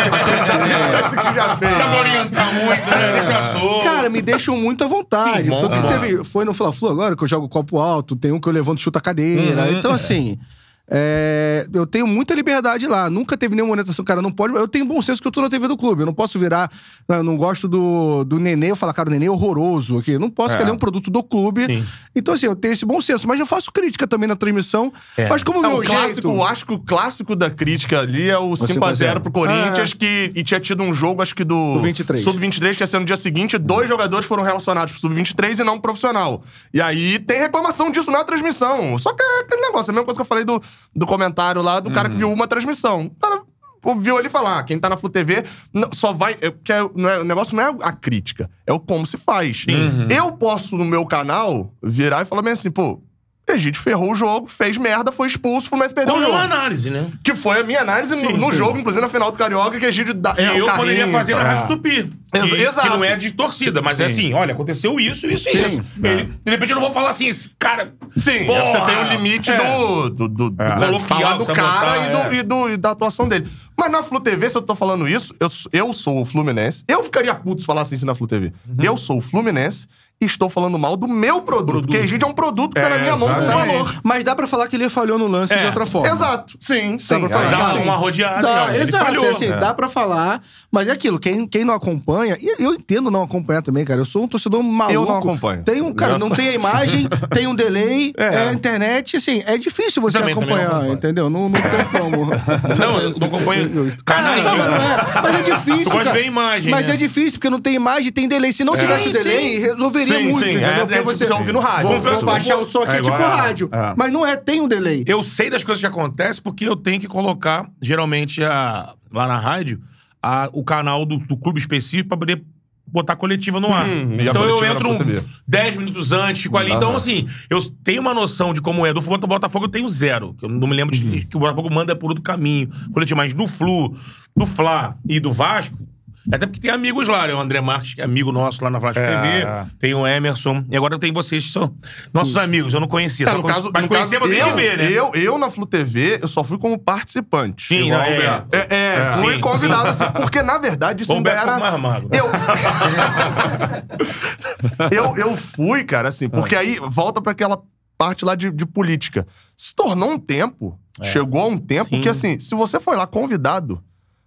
Não dá pra orientar muito, né? Deixa solto. Cara, me deixam muito à vontade. Sim, bom, Tanto que bom. teve, foi no Fla-Flu agora, que eu jogo copo alto, tem um que eu levanto e chuto a cadeira. Uhum. Então, assim... é, eu tenho muita liberdade lá. Nunca teve nenhuma orientação. Cara, não pode... Eu tenho bom senso que eu tô na T V do clube. Eu não posso virar... Eu não gosto do, do Nenê. Eu falo, cara, o Nenê é horroroso aqui. Eu não posso, É. que ele é um produto do clube. Sim. Então, assim, eu tenho esse bom senso. Mas eu faço crítica também na transmissão. É. Mas como o É, meu o clássico, jeito... eu acho que o clássico da crítica ali é o cinco a zero pro Corinthians, É. que e tinha tido um jogo, acho que do... Do vinte e três. sub vinte e três, que ia ser no dia seguinte, dois jogadores foram relacionados pro sub vinte e três e não pro profissional. E aí tem reclamação disso na transmissão. Só que é aquele negócio, a mesma coisa que eu falei do, do comentário lá, do cara que viu uma transmissão. O cara ouviu ele falar, ah, quem tá na Flu T V não- só vai... É, porque é- não é- o negócio não é a crítica, é o como se faz. Eu posso, no meu canal, virar e falar bem assim, pô, Egídio ferrou o jogo, fez merda, foi expulso, o Fluminense perdeu Como o jogo. uma análise, né? Que foi a minha análise no, Sim, no sim. jogo, inclusive na final do Carioca, que Egídio dá. Que é, o eu carrinho, poderia fazer na tá? Rádio Tupi. Ex- Que, exato. que não é de torcida, mas é assim, olha, aconteceu isso, isso e isso. Ele- de repente eu não vou falar assim, esse cara... Sim, Porra! você tem o limite É. do. do, do, do É. né, Coloquial, falar do precisa cara botar, e, do, é. e, do, e da atuação dele. Mas na Flu T V, se eu tô falando isso, eu, eu sou o Fluminense. Eu ficaria puto se falasse isso na Flu T V. Uhum. Eu sou o Fluminense e estou falando mal do meu produto. Produto. Porque a Egídio é um produto que tá É, na minha mão com exatamente. valor. Mas dá pra falar que ele falhou no lance É. de outra forma. Exato. Sim, sim. pra falar. Aí, Dá sim. uma rodeada, Dá, realmente, ele exato, falhou. é assim, É. dá pra falar, mas é aquilo, quem, quem não acompanha, e eu entendo não acompanhar também, cara, eu sou um torcedor maluco. Eu não acompanho. Tem um, cara, Já não fa- tem a imagem, tem um delay, É. é a internet, assim, é difícil você Também, também não acompanhar, acompanho. entendeu? Não, não tem como. Não, eu não acompanho canais Não, de... mas, não é, mas é difícil, Tu gosta de cara. ver imagem, Mas né? é difícil, porque não tem imagem, tem delay. Se não tivesse Sim, delay, resolveria Sim, muito, sim, entendeu? é, Porque é, você você ouvir no rádio. Vou, Confesso, vou baixar o som aqui, é tipo igual a- rádio. é. Mas não é, tem um delay. Eu sei das coisas que acontecem porque eu tenho que colocar, geralmente, a, lá na rádio, a, o canal do, do clube específico pra poder botar a coletiva no ar. Hum, e a então eu coletiva na entro um, Flu T V. dez minutos antes, fico ali. Aham. Então, assim, eu tenho uma noção de como é. Do Futebol do Botafogo eu tenho zero. Que eu não me lembro de que, que o Botafogo manda por outro caminho. Coletivo, mas do Flu, do Fla e do Vasco, até porque tem amigos lá, né? O André Marques, que é amigo nosso lá na Vasco É, T V. é. Tem o Emerson. E agora tem vocês, que são nossos amigos. Eu não conhecia. Tá, só no conheci- caso, mas no conhecia caso, vocês eu, de ver, né? Eu, eu, na Flu T V, eu só fui como participante. Sim, Igual não, o é. Beto. É, é, fui sim, convidado, assim, porque, na verdade, isso Ou o ainda Beto era... mais magro. Eu... eu, eu fui, cara, assim, porque aí volta pra aquela parte lá de, de política. Se tornou um tempo, chegou a um tempo Sim. que, assim, se você foi lá convidado...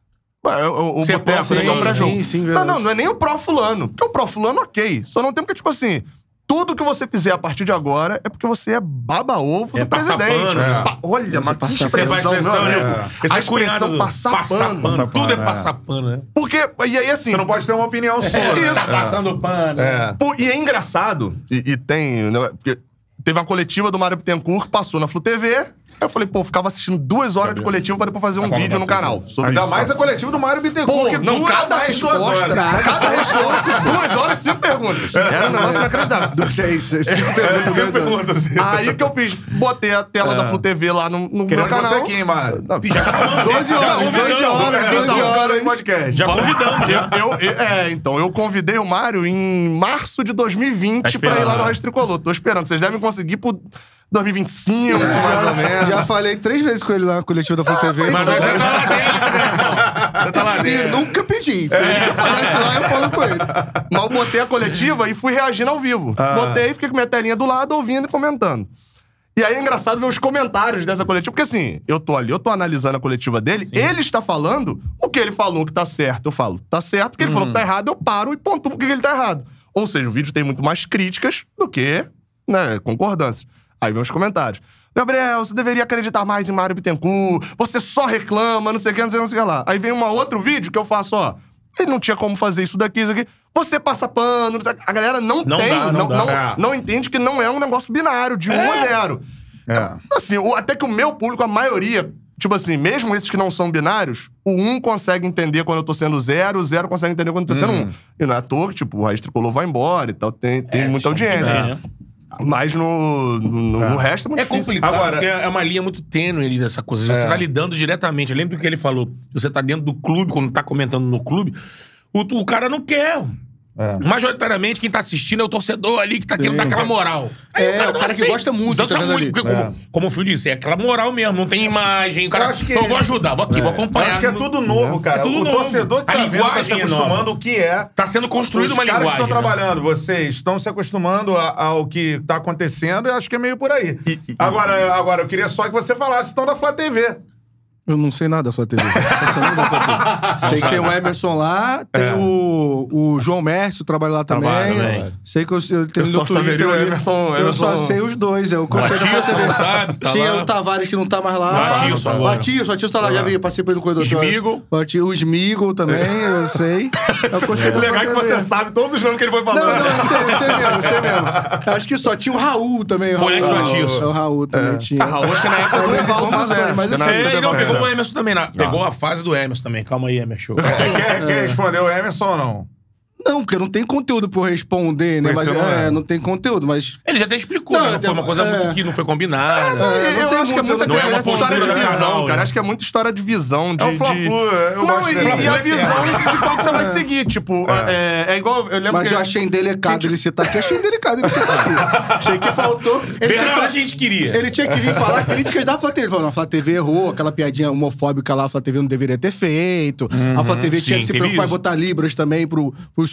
ué, O, o Você é boteco, pró né, que é o fulano. pré-jogo. Sim, sim, Não, verdade. não, não é nem o pró fulano. Porque o pró fulano, ok. Só não tem porque, tipo assim... Tudo que você fizer a partir de agora é porque você é baba-ovo É do passar presidente. pano, né? Pa- Olha, mas que passa Você vai expressão, expressão, meu né? amigo. Esse A é cunhado expressão do passar passar pano. pano. Tudo é é. passar pano, né? Porque, e aí assim... Você não pode ter uma opinião sua. É, né? isso. Tá passando pano. É. Pô, e é engraçado, e, e tem... né, porque teve uma coletiva do Mário Bittencourt que passou na Flu T V. Aí eu falei, pô, eu ficava assistindo duas horas de coletiva pra depois fazer um vídeo no canal sobre Ainda isso. mais a coletiva do Mário Bittencourt, Pô, que não, dura cada mais duas resposta, horas. cada resposta, duas horas, cinco perguntas. Era um negócio inacreditável. É isso, é cinco perguntas. Cinco perguntas. Aí o que eu fiz? Botei a tela da Flu T V lá no, no meu Querendo canal. você aqui, hein, Mário? Não, Já chamamos. doze Já horas, convidamos. doze horas, É, doze tá usando horas. aí podcast. Já convidamos, já. Eu, eu- é, então, eu convidei o Mário em março de dois mil e vinte Tá pra ir lá esperando. no Rádio Tricolor. Tô esperando. Vocês devem conseguir por dois mil e vinte e cinco, mais ou menos. Já falei três vezes com ele lá na coletiva da Flu T V. Mas você tá lá dentro, né, irmão? Você tá lá E dentro. nunca pedi. Ele aparece lá e eu falo com ele. Mas eu botei a coletiva e fui reagindo ao vivo. Botei, fiquei com minha telinha do lado, ouvindo e comentando. E aí é engraçado ver os comentários dessa coletiva, porque assim, eu tô ali, eu tô analisando a coletiva dele, ele está falando o que ele falou que tá certo, eu falo, tá certo, o que ele falou que tá errado, eu paro e pontuo porque ele tá errado. Ou seja, o vídeo tem muito mais críticas do que, né, concordâncias. Aí vem os comentários. Gabriel, você deveria acreditar mais em Mário Bittencourt, você só reclama, não sei o que, não sei o que, não sei o que lá. Aí vem um outro vídeo que eu faço, ó, ele não tinha como fazer isso daqui, isso aqui. Você passa pano, não sei, a galera não, Não tem, dá, não não, dá. não, É. não entende que não é um negócio binário, de um a zero. É. Assim, o- até que o meu público, a maioria, tipo assim, mesmo esses que não são binários, o um consegue entender quando eu tô sendo zero, o zero consegue entender quando eu tô sendo um. E não é à toa que, tipo, o Raiz Tricolor vai embora e tal, tem, tem É, muita vocês estão audiência. bem, né? Mas no, no, no resto é muito É difícil. complicado, Agora- porque é uma linha muito tênue ali dessa coisa. Você tá lidando diretamente. Eu lembro do que ele falou. Você tá dentro do clube, quando tá comentando no clube, o, o cara não quer. É. Majoritariamente, quem tá assistindo é o torcedor ali que tá querendo dar aquela moral. Aí É, o não cara que aceita. gosta muito, Gosta tá vendo muito, ali. porque É. como, como o Fio disse, é aquela moral mesmo, não tem imagem. O cara, Eu acho que- eu vou ajudar, vou aqui, vou Mas acompanhar. acho que é tudo novo, cara. É tudo o novo. torcedor que A tá vendo tá se linguagem é acostumando nova. o que é. Tá sendo construída Os uma caras linguagem. estão né? trabalhando, vocês estão se acostumando a- ao que tá acontecendo e acho que é meio por aí. agora, agora, eu queria só que você falasse então da Flá T V. Eu não sei nada da Flá T V. Eu sei nada da Flá T V. Sei que tem o Emerson lá, tem o, o João Mércio, trabalha lá também. Trabalha também. Sei que eu, eu tenho Eu só no Twitter. saberia o ali. Emerson- Eu só Emerson- sei os dois. É o que eu sei da Flá Batilson, T V. sabe, que tá Tinha lá. o Tavares que não tá mais lá. Batilson agora. Batilson, Batilson tá lá, já vi, passei por ele no corredor. Smigol. Bati- O Smigol também, eu sei. É o que eu sei da O legal é Flá que T V. você sabe todos os nomes que ele foi Não, falando. não, eu sei, eu sei mesmo, eu sei mesmo. Acho que só tinha o Raul também. o Foi Raul. antes do Batilson. É, o Raul também tinha. Ah, Raul, acho que na época do Mas Evaldo informações, Zé. mas eu Na sei. época É, do não, Evaldo pegou Zé. o Emerson também. na- Pegou a fase do Emerson também. Calma aí, Emerson. Quer, quer responder o Emerson ou não? Não, porque não tem conteúdo pra eu responder, né? Mas Mas você não é, é. não tem conteúdo, mas. Ele já até explicou, Não, né? Não foi uma coisa é. muito que não foi combinada. É, não eu tem acho que é muito, muita não é uma história de postura visão, canal, cara. né? Acho que é muita história de visão. De, É o Fla-Flu, de... eu Não, gosto e, dele. e a visão de qual que você vai seguir. Tipo, é, é igual... Eu lembro Mas que... eu achei indelicado ele citar aqui. Achei indelicado ele citar aqui. Achei que faltou. Ele tinha, Bernardo a que, gente queria. ele tinha que vir falar críticas da Flá T V. Ele falou, não, a Flá T V errou, aquela piadinha homofóbica lá, a Flá T V não deveria ter feito. A Flá T V tinha Sim, que se teve preocupar em isso. botar libras também pro, pros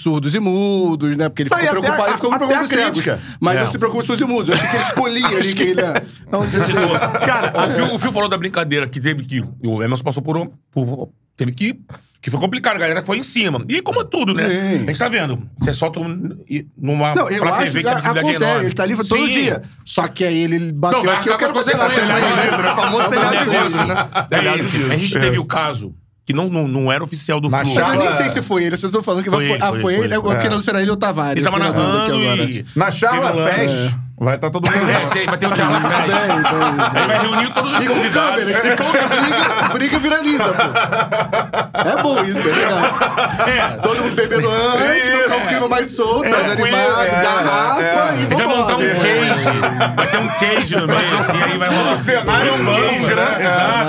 surdos e mudos, né? Porque ele ficou Não, e até preocupado, a- ele ficou até preocupado com a os cegos. crítica. Mas É. não se preocupa com os surdos e mudos. Eu achei que ele escolhia ali quem, né? Não, Cara, o Fio, o Fio falou da brincadeira que teve que. O Emerson passou por um. por- teve que. Que foi complicado, a galera foi em cima. E como tudo, né? Sim. A gente tá vendo. Você solta um, e- numa. Não, eu pra acho T V que que a visibilidade é acontece. enorme. Ele tá ali todo Sim. dia. Só que aí ele bateu Não, vai aqui, eu arcar quero com as bater lá consequências, também. né? né? O famoso O telhado de negócio, vidro, né? É Telhado isso. de vidro. A gente teve o caso que não, não, não era oficial do Na Flu. Mas eu nem Charla- sei se foi ele. Vocês estão falando que Foi foi, ele, ah, foi foi ele, ele? foi É porque ele. não será ele ou Tavares. Ele tava Eu fiquei narrando aqui agora. e. Na Charla Teve um lance. Fest, vai estar todo mundo É, junto. tem- vai ter o Charla Fest. Bem, bem, Aí vai reunir todos os E com convidados. câmeras, porque briga, briga viraliza, pô. É bom isso, é legal. É. Todo mundo bebendo antes, Isso. ficar um clima mais solto, mais tranquilo, animado, é, garrafa é. e A gente vai montar um vambora. cage. Vai ter um cage no meio, assim, aí vai rolar. O cenário é um cage, né?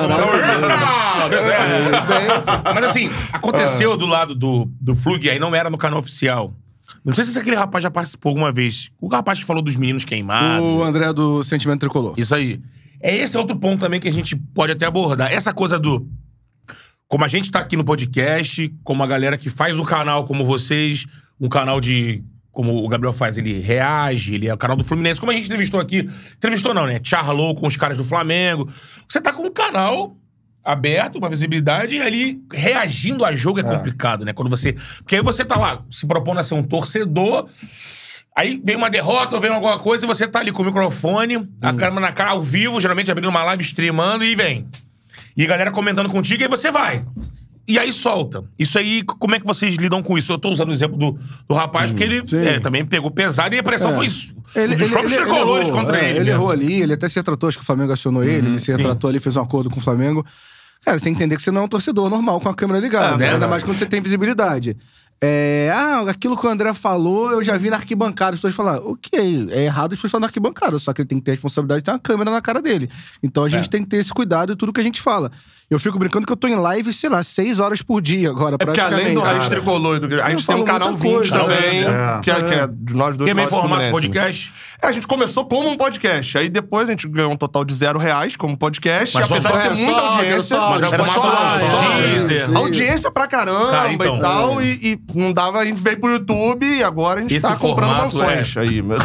Exato. É. Mas assim, aconteceu do lado do, do Flug, aí não era no canal oficial. Não sei se aquele rapaz já participou alguma vez. O rapaz que falou dos meninos queimados. O André do Sentimento Tricolor. Isso aí. É esse outro ponto também que a gente pode até abordar. Essa coisa do... Como a gente tá aqui no podcast, como a galera que faz um canal como vocês, um canal de... Como o Gabriel faz, ele reage, ele é o canal do Fluminense. Como a gente entrevistou aqui... Entrevistou não, né? Charlou com os caras do Flamengo. Você tá com um canal aberto, uma visibilidade, e ali reagindo a jogo é, complicado, né? Quando você... Porque aí você tá lá se propondo a ser um torcedor... Aí vem uma derrota ou vem alguma coisa e você tá ali com o microfone, Hum. a câmera na cara, ao vivo, geralmente abrindo uma live, streamando, e vem. E a galera comentando contigo, e aí você vai. E aí solta. Isso aí, como é que vocês lidam com isso? Eu tô usando o exemplo do, do rapaz, porque ele sim. é, também pegou pesado e a pressão É. foi isso. Ele, Os ele, próprios ele, tricolores ele errou, contra é, ele. Ele mesmo. errou ali, ele até se retratou, acho que o Flamengo acionou ele, ele se retratou ali, fez um acordo com o Flamengo. Cara, você tem que entender que você não é um torcedor normal com a câmera ligada, É, né? né? Ainda mais quando você tem visibilidade. É, ah, aquilo que o André falou, eu já vi na arquibancada. As pessoas falam, ok, é errado as pessoas falarem na arquibancada, só que ele tem que ter a responsabilidade de ter uma câmera na cara dele. Então a gente É. tem que ter esse cuidado em tudo que a gente fala. Eu fico brincando que eu tô em live, sei lá, seis horas por dia agora, É porque praticamente. além do Raiz cara. Tricolor, do- a Eu gente tem um falo canal muita vinte coisa, também, né? que, é, que é de nós dois. Tem meio nós formato Fluminense. podcast. É, a gente começou como um podcast. Aí depois a gente ganhou um total de zero reais como podcast. Mas e apesar só- de ter é, muita só, audiência. só, Mas é era formato só, live, só teaser. isso. Audiência pra caramba Cara, então. e tal. E, e não dava, a gente veio pro YouTube e agora a gente Esse tá comprando formato mansões. é- Aí, meu.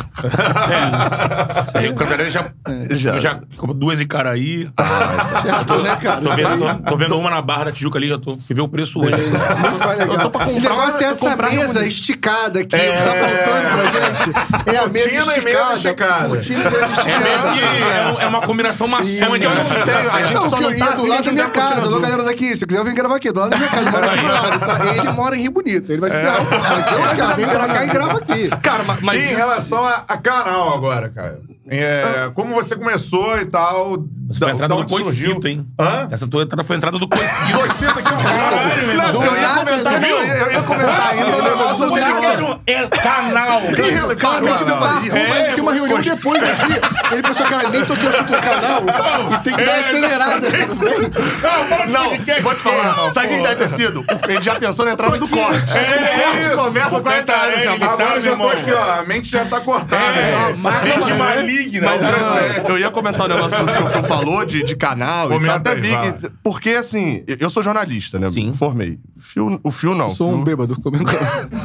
É. Aí o Cantarelli já, Já. já comprou duas em Caraí. Chato, né, cara? Tô vendo, tô, tô vendo uma na Barra da Tijuca ali, já tô, fui ver o preço hoje. Muito mais legal. Eu tô pra comprar o negócio uma- é essa comprar mesa uma- esticada aqui, que tá faltando pra gente. É a mesa Cortina e esticada. mesa esticada. Cortina e mesa É esticada. meio que é, um- é uma combinação maçônica. eu não essa tenho, a bagaceira. gente Não, só que eu não ia tá do assim, lado a da gente minha tem a cortina casa. Alô, azul. galera daqui. Se quiser, eu vim gravar aqui. Do lado da minha casa. Mora aqui do lado. Tá? Ele mora em Rio Bonito. Ele vai se ferrar. Mas eu já vim pra cá e gravo aqui. Cara, ma- mas. E em relação a, a canal agora, cara. É, como você começou e tal. Essa foi a entrada do onde surgiu? Coicito, hein? Hã? Essa tua entrada foi a entrada do Coicito. Coicito aqui, ó. Caralho, meu Não, irmão. eu ia nada, comentar, viu? eu ia- eu ia comentar ainda o negócio O do Coicito é canal. Claro, Claramente tem uma, É, tem uma reunião depois daqui. Ele pensou, cara, nem toquei o assunto do canal. E tem que dar uma acelerada. Tudo bem? Não, vou te falar. Sabe o que deve ter sido? Ele já pensou na entrada do corte. É isso. Começa com a entrada, assim, ó. Ele tá, Agora eu já tô meu aqui, ó. A mente já tá cortada. É, mente né? maligna. Mas Não, ah, é. eu ia comentar o negócio que o Fio falou de, de canal. E Comenta tal, até aí, vi vai. que. Porque, assim, eu sou jornalista, né? Sim. Formei. Fio, o Fio não. Sou um Fio- bêbado comentando.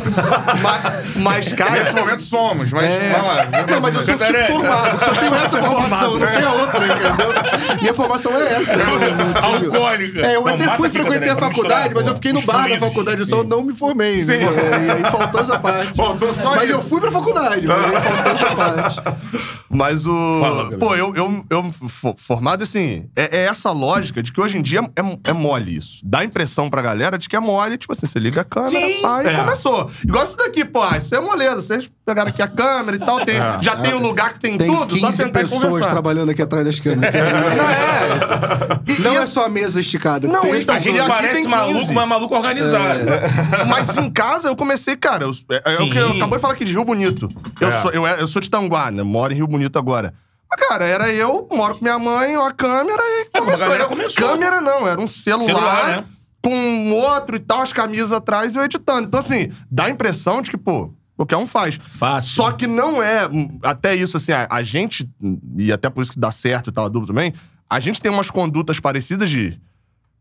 Mas, mas, cara. Nesse momento somos, mas É. vai lá. Não, mas eu sou tipo formado, que só tenho essa formação, não tem a outra, entendeu? Minha formação é essa. Alcoólica. É, eu Não, até mata fui, aqui, frequentei a Cantarelli, pra faculdade, misturar, mas eu pô. fiquei no Os bar da fluidos. faculdade, eu só não me formei. Sim. né? E aí faltou essa parte. Faltou só Mas isso. eu fui pra faculdade, mas aí faltou essa parte. Mas o. Fala, Gabriel. Pô, eu, eu, eu fo- formado assim, é, é essa lógica de que hoje em dia é, é mole isso. Dá a impressão pra galera de que é mole, tipo assim, você liga a câmera, Sim, pá, e é. começou. Igual isso daqui, pô, ah, isso é moleza. Vocês pegaram aqui a câmera e tal, tem, já tem um lugar que tem, Tem tudo, só quinze sentar e pessoas conversar. trabalhando aqui atrás das câmeras. É. E, Não e é assim, só a mesa esticada. Não, tem então, A gente E aqui parece tem maluco, quinze. mas maluco organizado. Mas em casa eu comecei, cara, eu, é, é o que eu Sim. acabou de falar aqui de Rio Bonito. Eu, É. sou, eu, eu sou de Tanguá, né? Moro em Rio Bonito agora. Mas, cara, era eu, moro com minha mãe, uma câmera e como a começou. galera Eu- começou. Câmera não, era um celular, Celular, né? com um outro e tal, as camisas atrás e eu editando. Então, assim, dá a impressão de que, pô, qualquer um faz. Fácil. Só que não é, hum, até isso, assim, a, a gente, e até por isso que dá certo e tal, a dupla também, a gente tem umas condutas parecidas de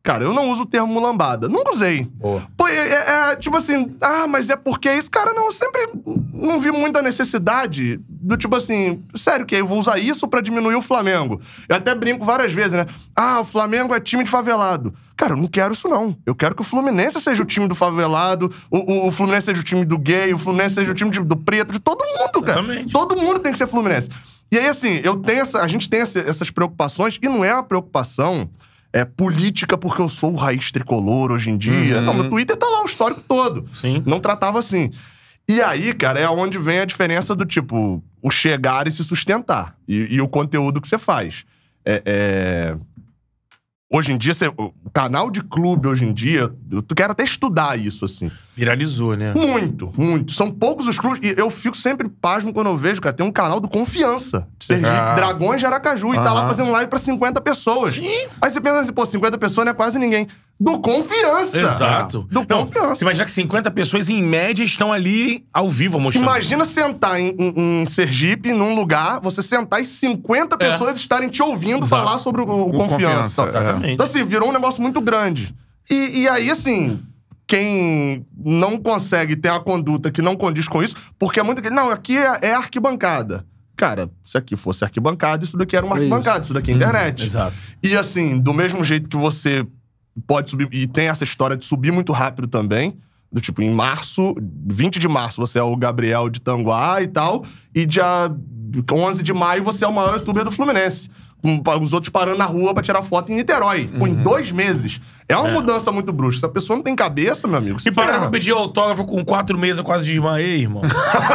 Cara, eu não uso o termo mulambada. Nunca usei. Boa. Pô, é, é, é, tipo assim, ah, mas é porque é isso. Cara, não, eu sempre não vi muita necessidade do tipo assim, sério, que eu vou usar isso pra diminuir o Flamengo. Eu até brinco várias vezes, né? Ah, o Flamengo é time de favelado. Cara, eu não quero isso, não. Eu quero que o Fluminense seja o time do favelado, o, o, o Fluminense seja o time do gay, o Fluminense seja o time de, do preto, de todo mundo, cara. Exatamente. Todo mundo tem que ser Fluminense. E aí, assim, eu tenho essa, a gente tem essa, essas preocupações, e não é uma preocupação é, política porque eu sou o raiz tricolor hoje em dia. Uhum. Não, meu Twitter tá lá o histórico todo. Sim. Não tratava assim. E aí, cara, é onde vem a diferença do tipo, o chegar e se sustentar. E, e o conteúdo que você faz. É... é... Hoje em dia, você, o canal de clube hoje em dia, eu quero até estudar isso, assim. Viralizou, né? Muito, muito. São poucos os clubes. E eu fico sempre pasmo quando eu vejo, cara, tem um canal do Confiança. De Sergipe, Ah. Dragões de Aracaju. E tá lá Aham. fazendo live pra cinquenta pessoas. Sim. Aí você pensa assim, pô, cinquenta pessoas não é quase ninguém. Do Confiança. Exato. Do Não, Confiança. você imagina que cinquenta pessoas, em média, estão ali ao vivo mostrando. Imagina sentar em, em- em Sergipe, num lugar, você sentar e cinquenta É. pessoas estarem te ouvindo Exato. falar sobre o, o Confiança. Confiança, sabe? Exatamente. Então, assim, virou um negócio muito grande. E, e aí, assim, quem não consegue ter a conduta que não condiz com isso, porque é muito... Não, aqui é, é arquibancada. Cara, se aqui fosse arquibancada, isso daqui era uma É isso. arquibancada, isso daqui é internet. Exato. E assim, do mesmo jeito que você pode subir, e tem essa história de subir muito rápido também, do tipo, em março, vinte de março, você é o Gabriel de Tanguá e tal, e dia onze de maio você é o maior youtuber do Fluminense. Com os outros parando na rua pra tirar foto em Niterói. Pô, em dois meses. É uma É. mudança muito brusca. Se a pessoa não tem cabeça, meu amigo, se E para ferra. pra pedir autógrafo com quatro meses, eu quase desmaiei, irmão.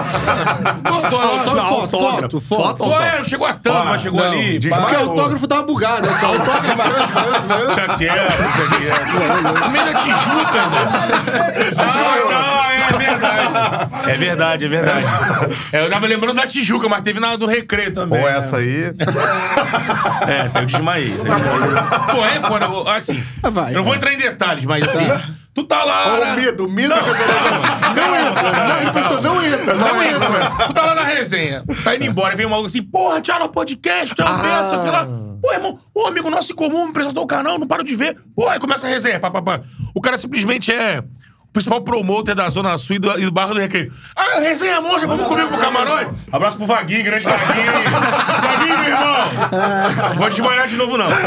Autógrafo. Não, Foto, autógrafo. foto, foto. Foi, não chegou a tanto, mas chegou Não, ali. desmaiou. Porque o parou. autógrafo tava bugado. Então, autógrafo, desmaiou, desmaiou, desmaiou. Deixa quieto, deixa quieto. No meio da Tijuca, irmão. Ah, não, é verdade. É verdade, é verdade. É, eu tava lembrando da Tijuca, mas teve na do Recreio também. Pô, essa aí... É, essa eu desmaiei. Essa eu desmaiei. Pô, é foda. eu- Assim, Vai, eu não vou vai. entrar em detalhes, mas assim, tu tá lá... Olha na- o medo, o medo Não, que eu quero Não entra. Não, ele pensou, não entra, não Assim, entra. tu tá lá na resenha, tá indo embora, e vem um maluco assim, porra, tchau no podcast, tchau, Ah. Beto, isso aqui lá. Pô, irmão, um amigo nosso em comum me apresentou o canal, não paro de ver. Pô, aí começa a resenha, pá, pá, pá. O cara simplesmente é o principal promoter da Zona Sul e do, e do bairro do Recreio. Ah, resenha monstro, vamos comigo pro camarote? Abraço pro Vaguinho, grande Vaguinho. Vaguinho, meu irmão. Não vou desmaiar de novo, não.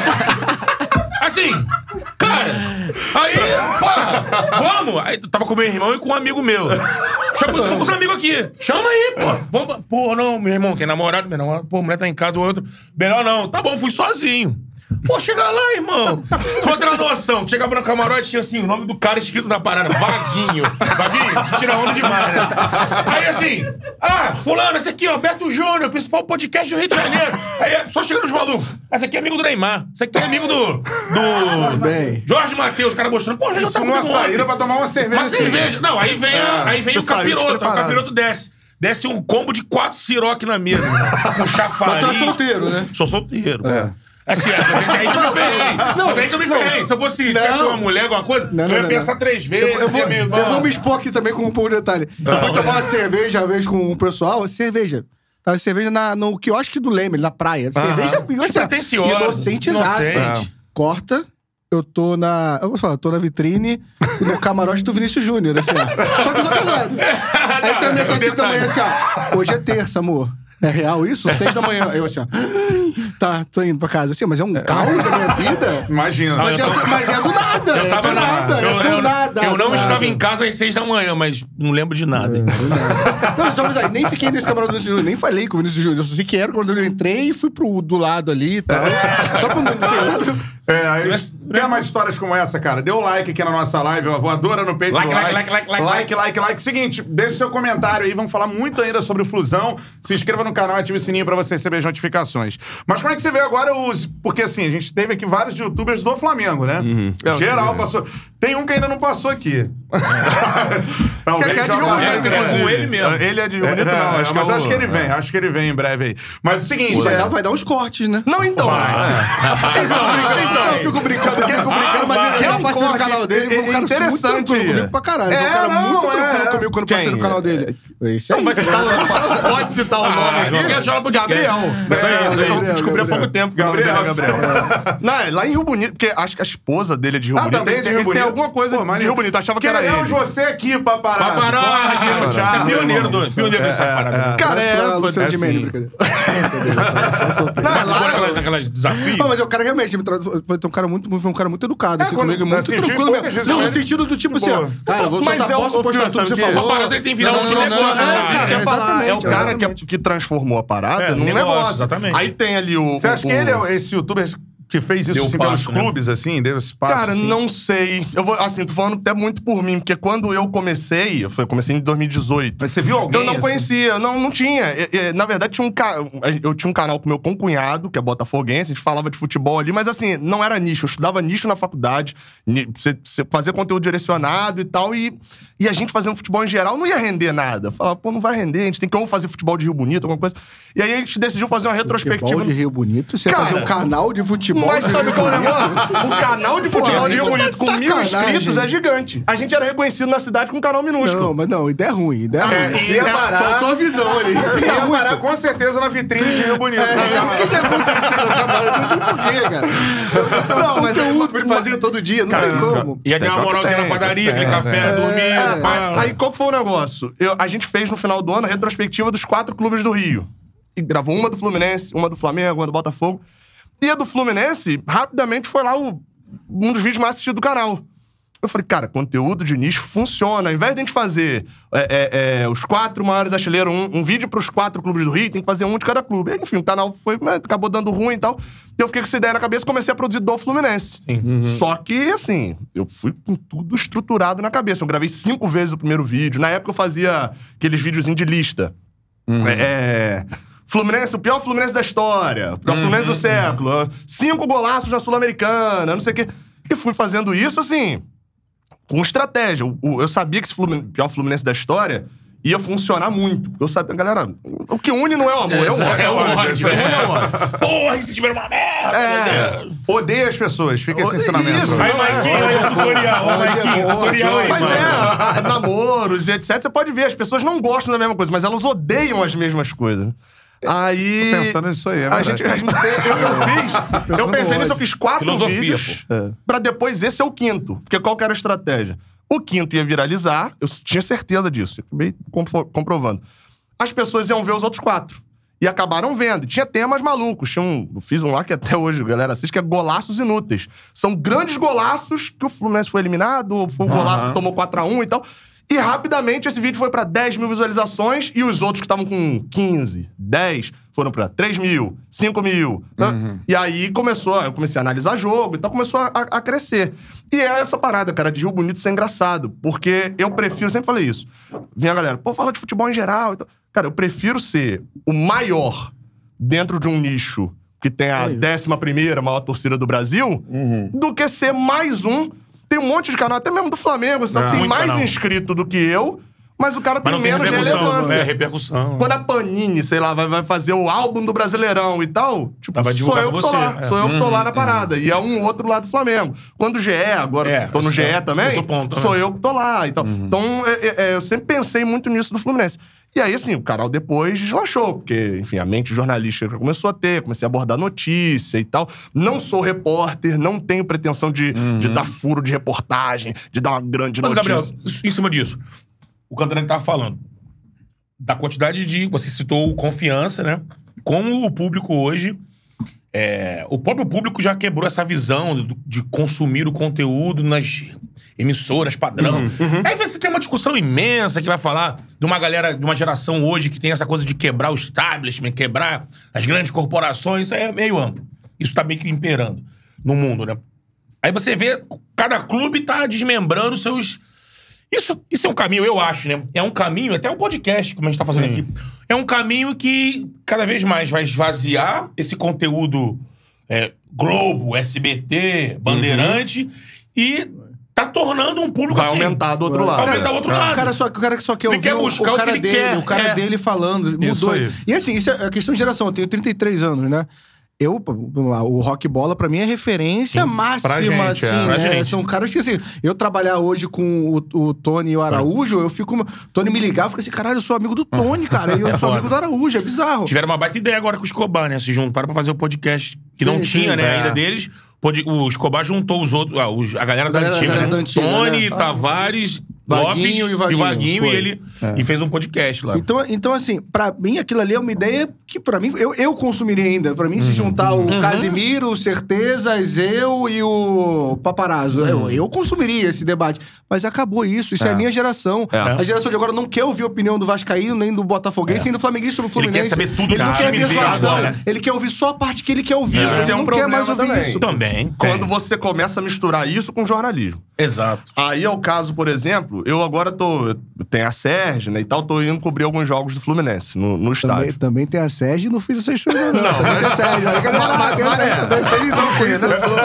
Assim, cara, aí, porra, vamos. Aí eu tava com meu irmão e com um amigo meu. Chama, tô com os amigos aqui. Chama aí, pô. Vamos, pô, não, meu irmão tem namorado, meu irmão. Pô, a mulher tá em casa, o outro. Melhor não. Tá bom, fui sozinho. Pô, chega lá, irmão. Tu vai ter uma noção. Chegava no camarote, tinha assim, o nome do cara escrito na parada. Vaguinho. Vaguinho, que tira onda demais, né? Aí assim, ah, fulano, esse aqui, ó, Beto Júnior, principal podcast do Rio de Janeiro. Aí só chega nos malucos. Esse aqui é amigo do Neymar. Esse aqui é amigo do. do. Bem. Jorge Matheus, o cara mostrando. Pô, já Isso tá numa comigo ontem. saída pra tomar uma cerveja. Uma cerveja. Não, aí vem, a- aí vem você o saiu capiroto. Aí o despreparado. capiroto desce. Desce um combo de quatro siroque na mesa. Com chafariz. Mas tu é solteiro, né? Sou solteiro. É. Assim, é, mas esse aí que eu me ferrei. Não, Mas aí que eu me não. ferrei. Se eu fosse Não. tivesse uma mulher, alguma coisa, Não, eu não, ia não, pensar não. três vezes. Eu, eu, vou, ia meio, eu vou me expor aqui também com um pouco de detalhe. Eu fui tomar uma cerveja uma vez com o pessoal, cerveja. Tava cerveja na, no quiosque do Leme, na praia. Cerveja assim, Despretensiosa. inocentizaça. Inocente. Corta, eu tô na. Eu vou falar, tô na vitrine, no camarote do Vinícius Júnior, assim, ó. Só que eu sou casado. Aí tem a mensagem cinco da manhã assim, ó. Hoje é terça, amor. É real isso? Seis da manhã. Eu assim, ó. Tá, tô indo pra casa. Assim, mas é um caos da minha vida. Imagina. Mas, eu é, tô- do, mas é do nada. Eu é tava do na. nada. eu, é do eu- nada. eu não do estava nada. em casa às seis da manhã, mas não lembro de nada. hein? Não, só mas aí, nem fiquei nesse camarote do Vinícius Júnior, nem falei com o Vinícius Júnior. Eu só sei que era quando eu entrei e fui pro do lado ali e tal. Só pra não, não ter nada a ver. É, aí, tem mais histórias como essa, cara. Dê o like aqui na nossa live, ó, voadora no peito Like, do like. like, like, like, like, like, like. Seguinte, deixe seu comentário aí, vamos falar muito ainda sobre o Flusão. Se inscreva no canal, ative o sininho pra você receber as notificações. Mas como é que você vê agora os... Porque assim, a gente teve aqui vários youtubers do Flamengo, né? É, Geral eu passou. Tem um que ainda não passou aqui. Que, Talvez que é de jogue Rio lá. Bonito, é, inclusive. com ele mesmo. Ele é de Rio É, Bonito, não, não. Acho mas que é o- acho que ele vem, acho que ele vem em breve aí. Mas é o seguinte, Vai é- dar, vai dar uns cortes, né? Não, então. Vai. é. Então, então, eu fico brincando, eu fico brincando, mas ele já passou no canal dele, foi um cara muito tranquilo comigo pra caralho. Foi um cara muito tranquilo comigo quando passei no canal dele. Esse aí. Pode citar o nome aqui. Qualquer joga pro Gabriel. Isso aí, isso aí. Descobri há pouco Gabriel. tempo que o nome dele é Gabriel. Não, é lá em Rio Bonito, porque acho que a esposa dele é de Rio Ah, Bonito. também é de Rio Ele Bonito? Tem alguma coisa Pô, de maneiro. Rio Bonito, achava que era ele. Queremos você aqui, paparazzi. Paparazzi. Tchau. É pioneiro, do, pioneiro dessa parada. Cara, é... Pra Luciano é de Mendes, assim. brincadeira. Só soltei. Não, Participou lá- daquela- daquelas desafios. Não, mas o cara realmente me tra... foi um cara muito, foi um cara muito educado, É, assim, quando- comigo, muito assim, tranquilo poucas mesmo. vezes Não, eu- no sentido do tipo de assim, ó, boa. cara, vou Mas soltar, é o- posso o postar Pio, tudo que você sabe o quê? falou. Paparazzi, ele tem visão Não, de não, não, negócio, não, né? não, É, isso que eu ia é, falar. É o exatamente, cara que, exatamente. que transformou a parada É, num negócio, negócio. exatamente. Aí tem ali o... Você acha o- que ele é esse youtuber que fez isso Deu assim, passo, pelos né? clubes, assim? Deu esse passo? Cara, assim? não sei. Eu vou, assim, tô falando até muito por mim, porque quando eu comecei, eu foi- comecei em dois mil e dezoito. Mas você viu alguém? Eu não assim? conhecia, não, não tinha. E- e, na verdade, tinha um ca... eu tinha um canal com meu concunhado, que é botafoguense, a gente falava de futebol ali, mas assim, não era nicho. Eu estudava nicho na faculdade, ni- você, você fazia conteúdo direcionado e tal, e, e a gente fazendo futebol em geral não ia render nada. Eu falava, pô, não vai render, a gente tem que ou fazer futebol de Rio Bonito, alguma coisa. E aí a gente decidiu fazer uma retrospectiva. Futebol de Rio Bonito, você ia Cara, fazer um canal de futebol Mas de sabe Rio qual é o Bonito? negócio? O canal de futebol Pô, de Rio você tá Bonito de com mil sacanagem. inscritos é gigante. A gente era reconhecido na cidade com um canal minúsculo. Não, mas não, ideia ruim, ideia É, ruim. ia parar- Faltou a visão ali. Ia parar com certeza na vitrine de Rio Bonito. É, o que que aconteceu no trabalho? Não tem porquê, cara. Não, mas Conteúdo pra ele fazer todo dia, não tem como. Ia ter uma moralzinha na padaria, aquele café, dormir. É, pá. aí qual que foi o negócio? Eu- a gente fez no final do ano a retrospectiva dos quatro clubes do Rio. E gravou uma do Fluminense, uma do Flamengo, uma do Botafogo. E a do Fluminense, rapidamente, foi lá o- um dos vídeos mais assistidos do canal. Eu falei, cara, conteúdo de nicho funciona. Ao invés de a gente fazer é, é, é, os quatro maiores artilheiros, um, um vídeo pros quatro clubes do Rio, tem que fazer um de cada clube. E, enfim, o canal foi, né, acabou dando ruim e tal. E eu fiquei com essa ideia na cabeça e comecei a produzir do Fluminense. Só que, assim, eu fui com tudo estruturado na cabeça. Eu gravei cinco vezes o primeiro vídeo. Na época eu fazia aqueles videozinhos de lista. É... Fluminense, o pior Fluminense da história. O pior Fluminense do século. Cinco golaços na Sul-Americana, não sei o quê. E fui fazendo isso, assim, com estratégia. O- o- Eu sabia que esse Flumin- pior Fluminense da história ia funcionar muito. Porque eu sabia, galera, o que une não é o amor, é o ódio. É o ódio. Isso aí é o ódio. Porra, esse time era uma merda. É. Odeia as pessoas, fica esse Isso, ensinamento. Aí, Maiquinho, aí o tutorial. Ó, Maiquinho, tutorial aí. Mas mano. é, a- a- namoros e etcétera. Você pode ver, as pessoas não gostam da mesma coisa, mas elas odeiam as mesmas coisas. Aí. Tô pensando nisso aí, é a verdade. gente, a gente fez- eu, eu fiz. Eu pensei nisso, eu fiz quatro Filosofia, vídeos pra depois esse é o quinto. Porque qual que era a estratégia? O quinto ia viralizar, eu tinha certeza disso, eu acabei compro- comprovando. As pessoas iam ver os outros quatro. E acabaram vendo. Tinha temas malucos. Tinha um, eu fiz um lá que até hoje a galera assiste, que é Golaços Inúteis. São grandes golaços que o Fluminense foi eliminado, ou foi um golaço que tomou quatro a um e tal. E rapidamente esse vídeo foi pra dez mil visualizações e os outros que estavam com quinze, dez, foram pra três mil, cinco mil. Né? E aí começou, eu comecei a analisar jogo e tal, começou a, a crescer. E é essa parada, cara, de Rio Bonito ser engraçado. Porque eu prefiro, sempre falei isso. Vinha a galera, pô, fala de futebol em geral e tal. Cara, eu prefiro ser o maior dentro de um nicho que tem a décima primeira maior torcida do Brasil, do que ser mais um. Tem um monte de canal, até mesmo do Flamengo, sabe? É. Tem Muito mais canal. inscrito do que eu, mas o cara Mas tem não tem menos repercussão. relevância. É, repercussão. Quando a Panini, sei lá, vai, vai fazer o álbum do Brasileirão e tal, tipo, Ela vai sou divulgar eu que com tô você, lá. é. Sou eu que tô lá na parada. E é um outro lá do Flamengo. Quando o G E, agora É, tô no G E também, outro ponto, sou né? eu que tô lá e tal. Então, é, é, é, eu sempre pensei muito nisso do Fluminense. E aí, assim, o canal depois deslanchou, porque, enfim, a mente jornalística começou a ter, comecei a abordar notícia e tal. Não sou repórter, não tenho pretensão de, de dar furo de reportagem, de dar uma grande Mas, notícia. Gabriel, isso- em cima disso, o Cantarelli tava falando da quantidade de... Você citou o confiança, né? Como o público hoje... é, o próprio público já quebrou essa visão de, de consumir o conteúdo nas emissoras padrão. Aí você tem uma discussão imensa que vai falar de uma galera, de uma geração hoje que tem essa coisa de quebrar o establishment, quebrar as grandes corporações. Isso aí é meio amplo. Isso tá meio que imperando no mundo, né? Aí você vê, cada clube tá desmembrando seus... Isso, isso é um caminho, eu acho, né? É um caminho, até um podcast, como a gente tá fazendo aqui. É um caminho que cada vez mais vai esvaziar esse conteúdo é, Globo, S B T, Bandeirante, e tá tornando um público Vai assim... aumentar do outro Vai lado. aumentar o outro O lado. cara só, o cara que só quer Ele ouvir quer o, buscar o o cara que ele dele, quer, o cara é. dele falando, Isso mudou. aí. E assim, isso é a questão de geração. Eu tenho trinta e três anos, né? eu, vamos lá, o Rock Bola pra mim é referência Sim, máxima, pra gente, assim, é. Pra né? gente. São caras que, assim, eu trabalhar hoje com o, o Tony e o Araújo, eu fico... O Tony me ligar, eu fico assim, caralho, eu sou amigo do Tony, cara, e eu É sou foda. amigo do Araújo, é bizarro. Tiveram uma baita ideia agora com o Escobar, né? Se juntaram pra fazer o podcast que não Sim, tinha, sim, né, é. ainda deles. Pode- O Escobar juntou os outros, ah, os- a galera da A galera- antiga, a galera né? da antiga, Tony, né? Tavares, Vaguinho Lopes e Vaguinho, e Vaguinho, foi. e ele e fez um podcast lá. Então, então, assim, pra mim, aquilo ali é uma ideia que, pra mim, eu, eu consumiria ainda. Pra mim, se juntar o Casimiro, o Certezas, eu e o Paparazzo, eu, eu consumiria esse debate. Mas acabou isso. Isso é, a minha geração. A geração de agora não quer ouvir a opinião do Vascaíno, nem do Botafoguense, nem do Flamenguista sobre o Ele Fluminense. quer saber tudo Ele do não quer time ver dele zoação. agora. Ele quer ouvir só a parte que ele quer ouvir. Isso Ele tem um não quer problema mais ouvir também. isso. Também. Quando tem. você começa a misturar isso com jornalismo. Exato. Aí é o caso, por exemplo, eu agora tô... eu tenho a Sérgio, né, e tal, tô indo cobrir alguns jogos do Fluminense no, no Também, estádio. também tem a Sérgio e não fiz essa história, não. Não, Também tem a Sérgio. Olha que eu Mas- mas- é. felizão com isso. Eu sou,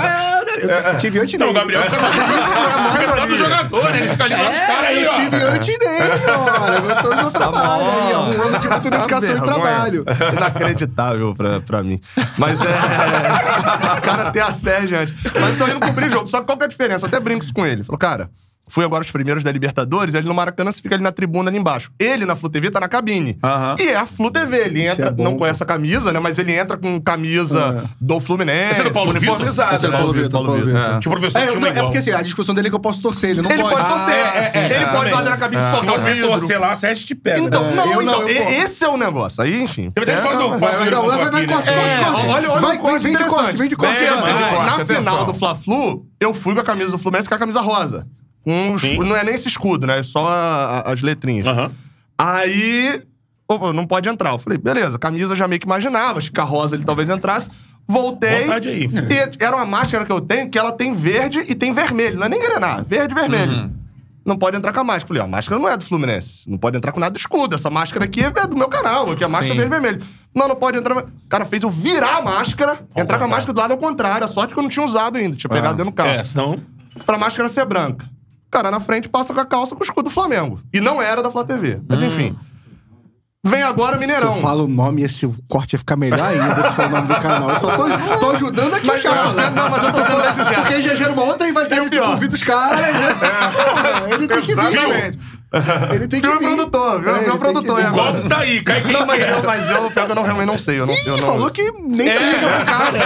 mas- eu tive antes Então, o dele. Gabriel fica fica do lado do jogador, né? Ele fica ali com os caras É, aí, eu ó. tive antes dele, olha. Eu tô no meu trabalho aí, ó. Um ano de muita dedicação e Vergonha. trabalho. Inacreditável pra, pra mim. Mas é... o cara tem a Sérgio antes. Mas tô indo cobrir jogo. Só que qual que é a diferença? Eu até brinco isso com ele. Falou, cara... Fui agora os primeiros da Libertadores, ele no Maracanã, você fica ali na tribuna ali embaixo. Ele, na Flu T V, tá na cabine. Aham. E é a Flu T V. Ele Isso entra, é bom. não com essa camisa, né? Mas ele entra com camisa do Fluminense. Esse é do Paulo Vitor? Uniformizado, Esse é do né? Paulo Vitor, Paulo Paulo Vitor. Vitor. Tinha um professor É, que eu tinha não- uma é igual. porque assim, a discussão dele é que eu posso torcer, ele não Ele pode. pode torcer. é, sim. é, ele é, pode também. lá na cabine É. e Se soltar o você vidro. torcer lá, a Sérgio te pega. Então, É, não, eu então, não, eu e- posso. esse é o negócio. Aí, enfim. Teve até a história do Vai, Fábio vai, Júnior vai, vai, aqui, né? corte, corte, É, corte. olha, olha Vai, o corte vem de corte, interessante. vem de corte. Porque, Vem, vem de na corte, final atenção. do Fla-Flu, eu fui com a camisa do Fluminense, que é a camisa rosa. Com os- Sim. não é nem esse escudo, né? É só a- a- as letrinhas. Aham. Aí, opa, não pode entrar. Eu falei, beleza, camisa eu já meio que imaginava, acho que a rosa ele talvez entrasse. Voltei. Vontade aí, filho. E era uma máscara que eu tenho que ela tem verde e tem vermelho. Não é nem grenar, verde e vermelho. Uhum. Não pode entrar com a máscara. Falei, ó, a máscara não é do Fluminense. Não pode entrar com nada do escudo. Essa máscara aqui é do meu canal, aqui é a máscara Sim. verde e vermelho. Não, não pode entrar. O cara fez eu virar a máscara, entrar com a contrário. máscara do lado ao contrário. A sorte que eu não tinha usado ainda, tinha pegado dentro do carro. É, senão... Pra máscara ser branca. O cara na frente passa com a calça com o escudo do Flamengo. E não era da Flá T V. Mas enfim. Vem agora Se Mineirão. eu falo o nome, esse corte ia ficar melhor ainda se for o nome do canal. Eu só tô, tô ajudando aqui Mas o Charla. eu tô sendo- não, mas eu tô sendo bem sincero. Porque já gera uma outra rivalidade E o de pior? ouvir dos caras, né? Porra, ele tem que vir. Exatamente. Ele tem que Viu o vir. produtor, viu? É, Viu ele o produtor tem aí que- O agora. golpe tá aí, cai quem Não, mas quer. eu, mas eu, pior que eu não, realmente não sei. Eu não, eu Ih, não... falou que nem É. liga pro cara.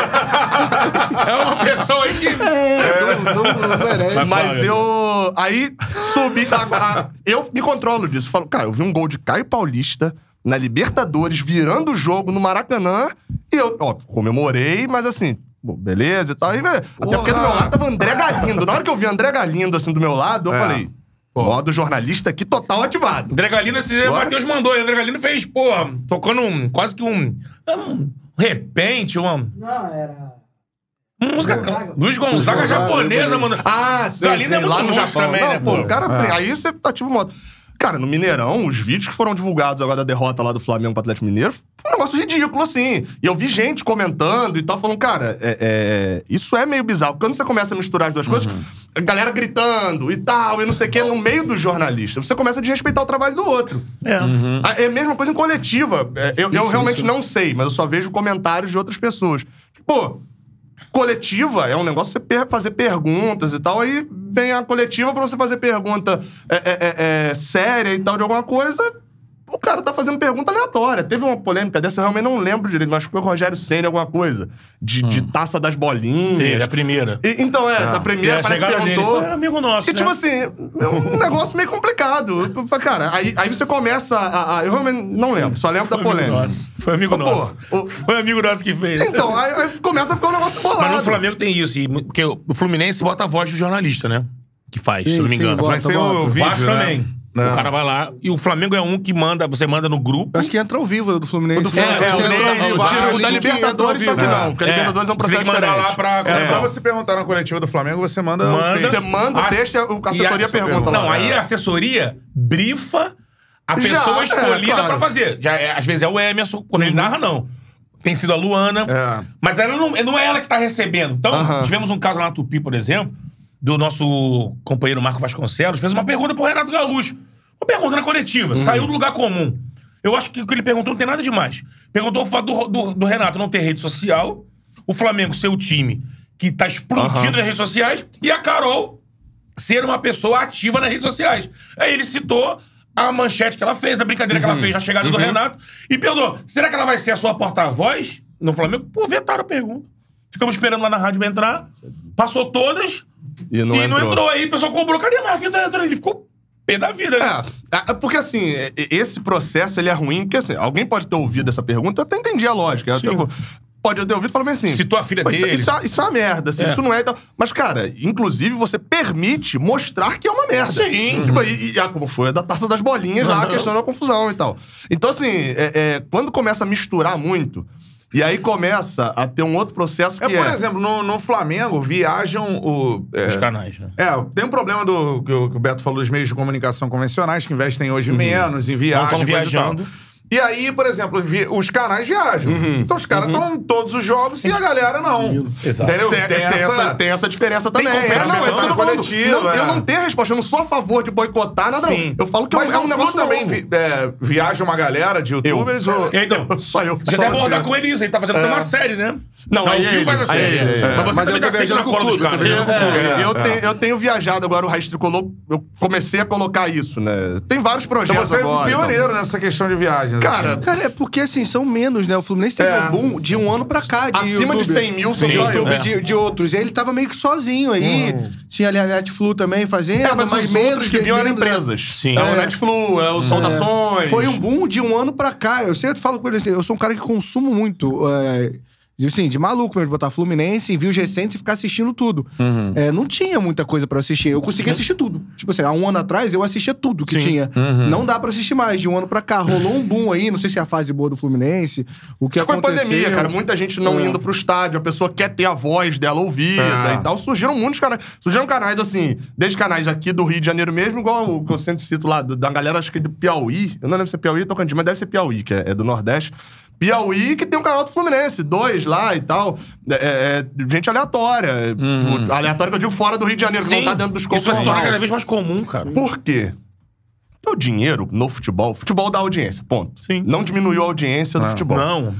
É uma pessoa aí que... É, não, não, não merece. Mas eu... Aí, subi... A, a, eu me controlo disso. Falo, cara, eu vi um gol de Caio Paulista na Libertadores, virando o jogo no Maracanã. E eu, ó, comemorei, mas assim... Bom, beleza e tal. E, velho, até porque do meu lado tava André Galindo. Na hora que eu vi André Galindo, assim, do meu lado, eu É. falei... Modo jornalista aqui total ativado. André Galino, esse dia o Bora. Matheus mandou. E André Galino fez, pô, tocando um, quase que um... Um repente, uma... Não, era. Uma música... Gonzaga. Luiz Gonzaga, Gonzaga, japonesa, mano. Ah, sim, Galindo sim, é muito lá no luxo Japão. também, Não, né, pô? pô? O cara, É. aí você ativa o modo. Cara, no Mineirão, os vídeos que foram divulgados agora da derrota lá do Flamengo pro Atlético Mineiro, foi um negócio ridículo, assim. E eu vi gente comentando e tal, falando, cara, é, é, isso é meio bizarro. Porque quando você começa a misturar as duas coisas, a galera gritando e tal, e não sei o quê, no meio do jornalista, você começa a desrespeitar o trabalho do outro. É. Ah, É a mesma coisa em coletiva. É, Eu, eu Isso, realmente isso. não sei, mas eu só vejo comentários de outras pessoas. Pô, coletiva é um negócio você per- fazer perguntas e tal, aí vem a coletiva pra você fazer pergunta é, é, é, é, séria e tal de alguma coisa, o cara tá fazendo pergunta aleatória. Teve uma polêmica dessa, eu realmente não lembro direito, mas foi com o Rogério Ceni alguma coisa, de, de taça das bolinhas. Sim, a primeira. E- então, é, da E primeira a parece que chegada dele perguntou... foi amigo nosso, E, tipo né? assim, é um negócio meio complicado. Eu falei, cara, aí, aí você começa a, a- Eu realmente não lembro, só lembro da Foi amigo polêmica. nosso. Foi amigo Pô, nosso. o- Foi amigo nosso que fez. Então, aí, aí começa a ficar um negócio bolado. Mas no Flamengo tem isso. E, porque o Fluminense bota a voz do jornalista, né? Que faz, se Sim, eu não me sim, engano. bota, Vai ser bota. o O vídeo, Vasco né? também. É. O cara vai lá. E o Flamengo é um que manda, você manda no grupo. Acho que entra ao vivo do Fluminense. O do Fluminense, É, é, o o, Fluminense, da- o, Vasco, tira- o da link Libertadores, entra só ao que vivo. não, porque a Libertadores é um Você tem processo que mandar diferente. lá pra... É, pra pra- você perguntar na coletiva do Flamengo, você manda... o Manda. texto. Você manda o As- texto, a a assessoria e a- pergunta lá. Não, aí a assessoria brifa a Já, pessoa é, escolhida claro. pra fazer. Já, é, às vezes é o Emerson, quando ele narra, não. Tem sido a Luana. É. Mas ela não, não é ela que tá recebendo. Então, Aham. tivemos um caso lá na Tupi, por exemplo, do nosso companheiro Marco Vasconcelos, fez uma pergunta pro Renato Gaúcho. Uma pergunta na coletiva. Saiu do lugar comum. Eu acho que o que ele perguntou não tem nada demais. Perguntou o fato do, do, do Renato não ter rede social, o Flamengo ser o time que tá explodindo uhum. nas redes sociais, e a Carol ser uma pessoa ativa nas redes sociais. Aí ele citou a manchete que ela fez, a brincadeira uhum. que ela fez na chegada uhum. do Renato, e perguntou, será que ela vai ser a sua porta-voz no Flamengo? Pô, vetaram a pergunta. Ficamos esperando lá na rádio pra entrar, passou todas, e não, e entrou. não entrou. Aí o pessoal cobrou, cadê a Marquinhos? Ele ficou pé da vida. Né? É, porque assim, esse processo ele é ruim, porque assim, alguém pode ter ouvido essa pergunta, eu até entendi a lógica. Eu pode ter ouvido e falar bem assim... Citou a filha dele. Isso, isso, isso é uma merda, assim, é. isso não é e tal. Mas, cara, inclusive você permite mostrar que é uma merda. Sim. Tipo, e, e, como foi a da taça das bolinhas uhum. lá, a questão da confusão e tal. Então, assim, é, é, quando começa a misturar muito... E aí começa a ter um outro processo que é... Por é... exemplo, no, no Flamengo, viajam o... É, Os canais, né? É, tem um problema do que o, que o Beto falou dos meios de comunicação convencionais, que investem hoje uhum. menos em viagem. Não estão viajando. E aí, por exemplo, vi, os canais viajam. Uhum. Então os caras estão uhum. em todos os jogos e a galera não. Exato. Entendeu? Tem, tem, tem, essa, essa, tem essa diferença também. Tem é, não, é coletiva. Não, é. Eu não tenho a resposta, eu não sou a favor de boicotar nada. Sim. Não. Eu falo que Mas é um negócio também vi, é, viaja uma galera de youtubers eu. ou... Então, só eu. Você deve abordar com ele isso, ele tá fazendo é. uma série, né? Não, não aí o Fio faz a série. Aí, é. Mas você Mas também tá sempre na cola dos caras. Eu, tenho, eu tenho viajado agora, o Raiz Tricolor, eu comecei a colocar isso, né? Tem vários projetos então você agora. Você é pioneiro então. nessa questão de viagens. Cara, assim. cara, é porque assim, são menos, né? O Fluminense teve é. um boom de um ano pra cá. De Acima YouTube. de cem mil, Sim, só YouTube eu. de, de outros. E ele tava meio que sozinho aí. Hum. Tinha ali a Netflu também fazendo. É, mas, mas os outros que vinham eram empresas. Sim. É o Netflu, é o Saudações. Foi um boom de um ano pra cá. Eu sempre falo com ele assim, eu sou um cara que consumo muito... É, assim, de maluco mesmo, botar Fluminense, envios recentes e ficar assistindo tudo. Uhum. É, não tinha muita coisa pra assistir. Eu consegui assistir tudo. Tipo assim, há um ano atrás eu assistia tudo que Sim. tinha. Uhum. Não dá pra assistir mais. De um ano pra cá, rolou um boom aí. Não sei se é a fase boa do Fluminense. O que Acho aconteceu... foi pandemia, cara. Muita gente não é. indo pro estádio. A pessoa quer ter a voz dela ouvida é. e tal. Surgiram muitos canais. Surgiram canais, assim, desde canais aqui do Rio de Janeiro mesmo, igual o que eu sempre cito lá, da galera, acho que é do Piauí. Eu não lembro se é Piauí ou Tocantins, mas deve ser Piauí, que é, é do Nordeste. Piauí, que tem um canal do Fluminense, dois lá e tal. É, é, gente aleatória. Uhum. Aleatória que eu digo fora do Rio de Janeiro, Sim. que não tá dentro dos Isso vai se tornar cada vez mais comum, cara. Por quê? Porque o dinheiro no futebol... Futebol dá audiência, ponto. Sim. Não diminuiu a audiência do não. futebol. Não.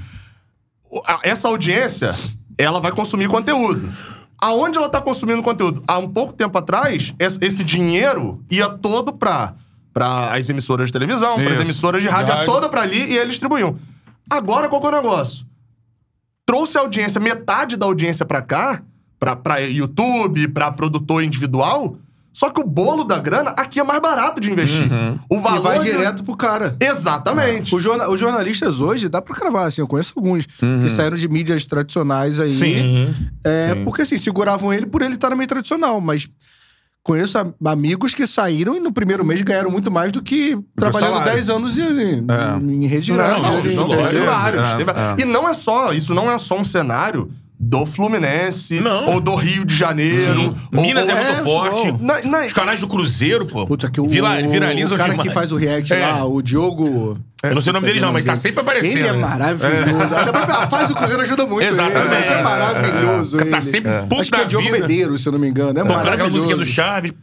Essa audiência, ela vai consumir conteúdo. Aonde ela tá consumindo conteúdo? Há um pouco tempo atrás, esse dinheiro ia todo pra, pra as emissoras de televisão, para as emissoras de rádio, ia toda pra ali e eles distribuíam. Agora, qual que é o negócio? Trouxe a audiência, metade da audiência pra cá, pra, pra YouTube, pra produtor individual, só que o bolo da grana aqui é mais barato de investir. Uhum. O valor e vai de... direto pro cara. Exatamente. O jorna... Os jornalistas hoje, dá pra cravar, assim, eu conheço alguns uhum. que saíram de mídias tradicionais aí. Sim. É, Sim. Porque, assim, seguravam ele por ele estar no meio tradicional, mas... Conheço amigos que saíram e no primeiro mês ganharam muito mais do que trabalhando dez anos em, é. em rede grande. Não, isso, em, teve vários. É, teve... É. E não é só, isso não é só um cenário do Fluminense, não. ou do Rio de Janeiro. Ou, Minas ou, é muito é, forte. Na, na... Os canais do Cruzeiro, pô. Puta, que o, Vila, viraliza o cara demais. que faz o react é. lá, o Diogo... Eu não sei o nome deles, não, mas ele tá sempre aparecendo. Ele é maravilhoso. É. A fase do Cruzeiro ajuda muito. Exatamente. Ele, é maravilhoso. É. Ele. Tá sempre é. puto Acho que é Diogo Medeiros, se eu não me engano. É maravilhoso. Aquela musiquinha do Chaves.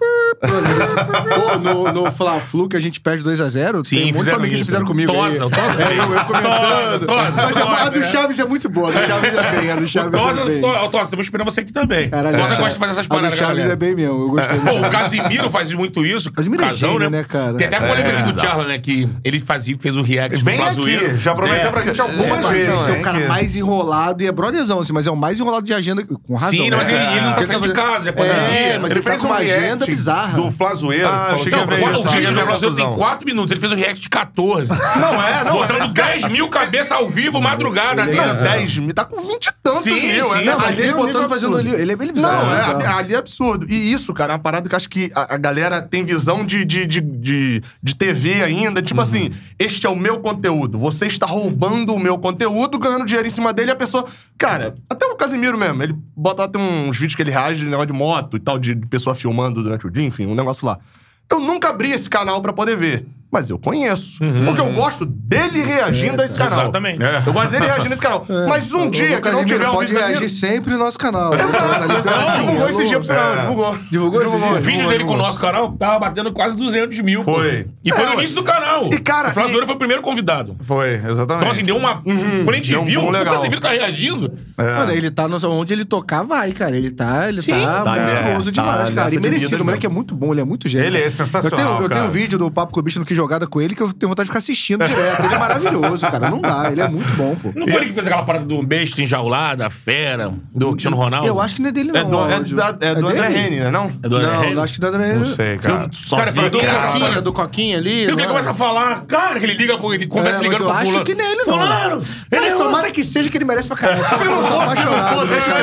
Pô, no, no Fla-Flu, que a gente perde dois a zero, Sim, tem um monte de famílias que fizeram comigo. Tosa, aí. Tosa. É, eu, eu comentando. Tosa, Mas Tosa, a do Chaves é muito boa. A do Chaves é bem. A do Chaves Tosa, é bem. Tosa, estamos esperando você aqui também. Caralho, Tosa gosta de fazer essas paradas, a do Chaves galera. é bem mesmo. Eu gostei. Pô, o Casimiro faz muito isso. Casimiro é Casão, gênio, né? né, cara? Tem até a polêmica aqui do Charla, né? Que ele fazia, fez o react Vem aqui, já prometeu pra gente algumas é, vezes. Esse é o cara mais enrolado, e é brotherzão, assim, mas é o mais enrolado de agenda, com razão. Sim, não, mas ele, ele não tá saindo de casa, né? É, mas ele, ele fez uma agenda bizarra. Do Flazoeiro. Ah, que falou que que o vídeo do Flazoeiro tem quatro minutos, ele fez o react de quatorze. Não é, não Botando é. dez mil cabeças ao vivo, madrugada Ele dentro. Não, dez mil, tá com vinte e tantos Sim, mil. sim, é, não, Mas ele botando, fazendo ali, ele é bem bizarro. Não, né, é, bizarro. ali é absurdo. E isso, cara, é uma parada que eu acho que a, a galera tem visão de, de, de, de, de T V ainda. Tipo uhum. assim, este é o meu conteúdo. Você está roubando o meu conteúdo, ganhando dinheiro em cima dele, e a pessoa... Cara, até o Casimiro mesmo, ele bota lá, tem uns vídeos que ele reage de negócio de moto e tal, de, de pessoa filmando durante o dia, enfim, um negócio lá. Eu nunca abri esse canal pra poder ver. mas eu conheço. Uhum. Porque eu gosto dele reagindo é, a esse canal. Exatamente. É. Eu gosto dele reagindo a esse canal. É. Mas um dia que não tiver um pode vídeo reagir sempre no nosso canal. Exato. Divulgou esse dia pro canal. Divulgou. Divulgou esse dia. O vídeo dele com o nosso canal tava batendo quase duzentos mil. Foi. E foi no início do canal. E, cara... O Flávio foi o primeiro convidado. Foi, exatamente. Então, assim, deu uma... Uhum. Quando a gente viu, o Casemiro tá reagindo. Mano, ele tá... Onde ele tocar, vai, cara. Ele tá... Ele tá monstruoso demais, cara. E merecido. O moleque é muito bom. Ele é muito gênio. Ele é sensacional, Eu tenho um vídeo do Papo Clubista no Que Jogada com ele que eu tenho vontade de ficar assistindo direto. Ele é maravilhoso, cara. Não dá, ele é muito bom, pô. Não foi ele que fez aquela parada do besta enjaulada, a fera, do Cristiano Ronaldo? Eu acho que não é dele, não. É do, é da, é do André Reni, né? Não? É do André Não, Reni? não acho que é do André Reni. Não sei, cara. Cara, É do Coquinha, do Coquinha ali. E o que ele começa a falar, cara, que ele liga, ele conversa É, ligando mas eu pra fulano. acho que nele, não. Fulano! Ele Mas é tomara que seja que ele merece pra caralho. Se não for, apaixonado.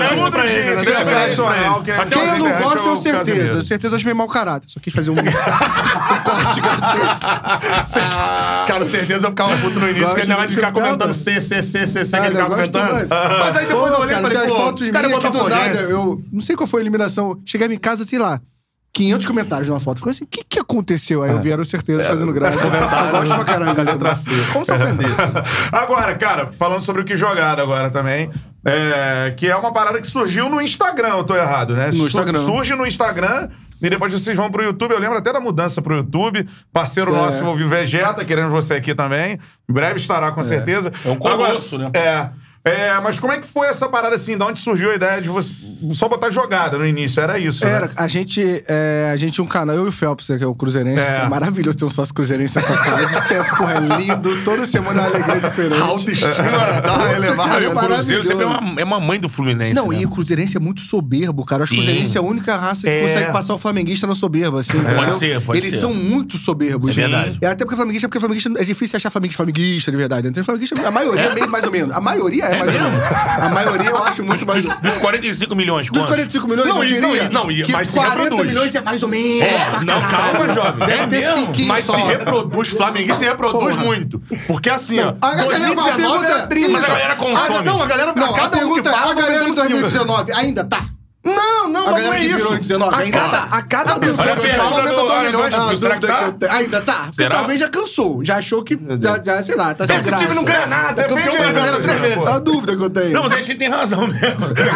Sensacional. Quem eu não gosto, eu tenho certeza. Eu certeza eu acho meio mau caráter. Só quis fazer um corte gratuito. Cara, certeza eu ficava puto no início, que ele negócio de ficar comentando C, C, C, C, C, que ele ficava comentando. Mas aí depois eu olhei e falei, pô, cara, botou do foguete. nada. Eu não sei qual foi a eliminação. Chegava em casa, sei lá, quinhentos comentários numa foto. Ficou assim, o que que aconteceu? Aí eu vi, era o certeza fazendo graça. Eu gosto pra caralho da letra C. Como se ofendesse? Agora, cara, falando sobre o que jogar agora também, é, que é uma parada que surgiu no Instagram, eu tô errado, né? No Instagram. Surge no Instagram e depois vocês vão pro YouTube. Eu lembro até da mudança pro YouTube. Parceiro É. nosso, o Vegeta, queremos você aqui também. Em breve estará, com certeza. É um colosso, Agora, né? É. É, mas como é que foi essa parada assim? De onde surgiu a ideia de você só botar jogada no início? Era isso, Era, né? a gente, é, a gente tinha um canal, eu e o Phelps, que é o Cruzeirense. É. É maravilhoso ter um sócio Cruzeirense nessa fase. Isso é, porra, é lindo. Toda semana é uma alegria diferente. Autoestima, dá uma Nossa, elevada. cara, é O Cruzeiro maravilhoso. sempre é uma, é uma mãe do Fluminense. Não, né? e o Cruzeirense é muito soberbo, cara. Acho que o Sim. Cruzeirense é a única raça que É. consegue passar o flamenguista na soberba, assim. Pode ser, pode Eles ser. são muito soberbos. É verdade. E até porque flamenguista, porque flamenguista é difícil achar flamenguista, flamenguista de verdade. Então, flamenguista, a maioria é meio mais ou menos. A maioria é, mais ou menos. A maioria eu acho muito mais. Dos quarenta e cinco milhões, Dos quantos? quarenta e cinco milhões, Não, eu e- diria não, e- não, e- que mas se quarenta reproduz. milhões é mais ou menos. É, pra não, caralho. calma, jovem. Deve É ter mesmo? cinquinho Mas só. se reproduz, Flamenguista se reproduz Porra. muito. Porque assim, ó, A galera- dois mil e dezenove a pergunta- era trinta. Mas a galera consome. Ah, não, a galera... Não, a cada um que pergunta é, fala, a galera vai de dando dois mil e cima. dezenove ainda tá? Não, não, A não galera é que isso. virou em dezenove a ainda cada, tá? a cada A pessoa pergunta que fala do- aumenta dois ah, milhões. não, Ah, será que dúvida tá? que eu- Ainda tá? Porque Será? talvez já cansou. Já achou que... Já, já, sei lá, tá sem Esse graça. time não ganha nada, é campeão brasileiro três vezes. É a dúvida que eu tenho. Não, mas a gente tem razão mesmo.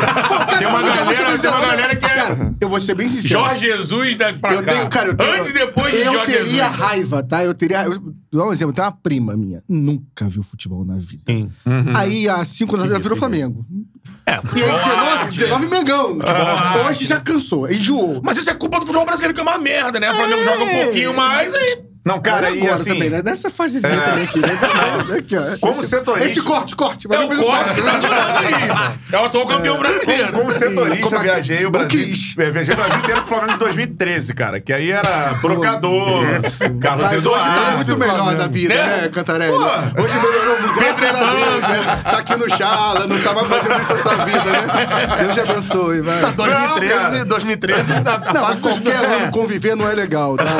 tem uma Mas eu vou ser galera, tem uma sincero, galera que é Cara, eu vou ser bem sincero. Jorge Jesus da, pra Eu cá. tenho, cara, eu tenho, Antes e depois de eu Jorge teria Jesus. raiva, tá? Eu teria... Eu, vou dar um exemplo. Tem uma prima minha. Nunca viu futebol na vida. Sim. Aí, há cinco anos, ela virou Flamengo. É, E aí, futebol dezenove, arte. dezenove Mengão. Tipo, hoje já cansou, enjoou. Mas isso é culpa do futebol brasileiro, que é uma merda, né? O Flamengo joga um pouquinho mais, aí... Não, cara, Olha e agora assim... também, né? Nessa fasezinha também aqui, né? Aqui, ó. Como Esse- setorista- Esse corte, corte. É o Vai fazer corte que tá né? durando aí. É o atual campeão brasileiro. Como setorista, Como eu a- viajei o não Brasil. quis. é, Viajei o Brasil inteiro com o Flamengo de dois mil e treze, cara. Que aí era brocador, Carlos Mas hoje Eduardo. tá muito melhor Flamengo. da vida, Né? né, Cantarelli? Pô. Hoje melhorou muito, graças a Deus, né? Tá aqui no Chala, não tá mais fazendo isso essa vida, né? Deus te abençoe, vai. Tá, dois mil e treze, Não, cara. dois mil e treze, tá, tá Não, mas fácil dos- qualquer é. ano conviver não é legal, tá?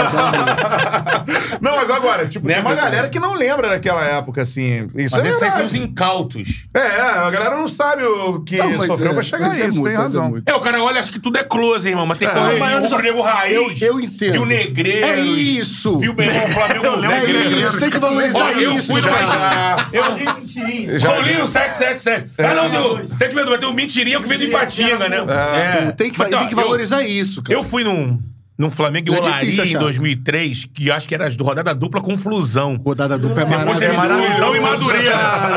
tá? Não, mas agora, tipo, Né, tem uma Pedro? galera que não lembra daquela época, assim. Isso Mas é esses aí são verdade. os incautos. É, a galera não sabe o que Não, mas sofreu é, pra chegar mas a é isso, muito, tem mas é razão. muito. É, o cara olha, acha que tudo é close, irmão. Mas tem É, correria, mas olha o só, Rubro Negro Raiz. eu- eu entendo. Viu Negreiros. É isso. Viu bem o Flamengo É Negreiros. isso, tem que valorizar Ó, eu isso. fui no cara. Eu Já- Paulinho sete sete sete. Ah, não, deu. sete medo, vai ter um mentirinha que veio do Ipatinga, né? É. Tem que, Mas, ó, tem que eu- valorizar isso, cara. Eu fui num, num Flamengo e É difícil Olaria em achar. dois mil e três, que acho que era do rodada dupla com Flusão. Rodada dupla é Depois é maravilhosa. Flusão e Madureira.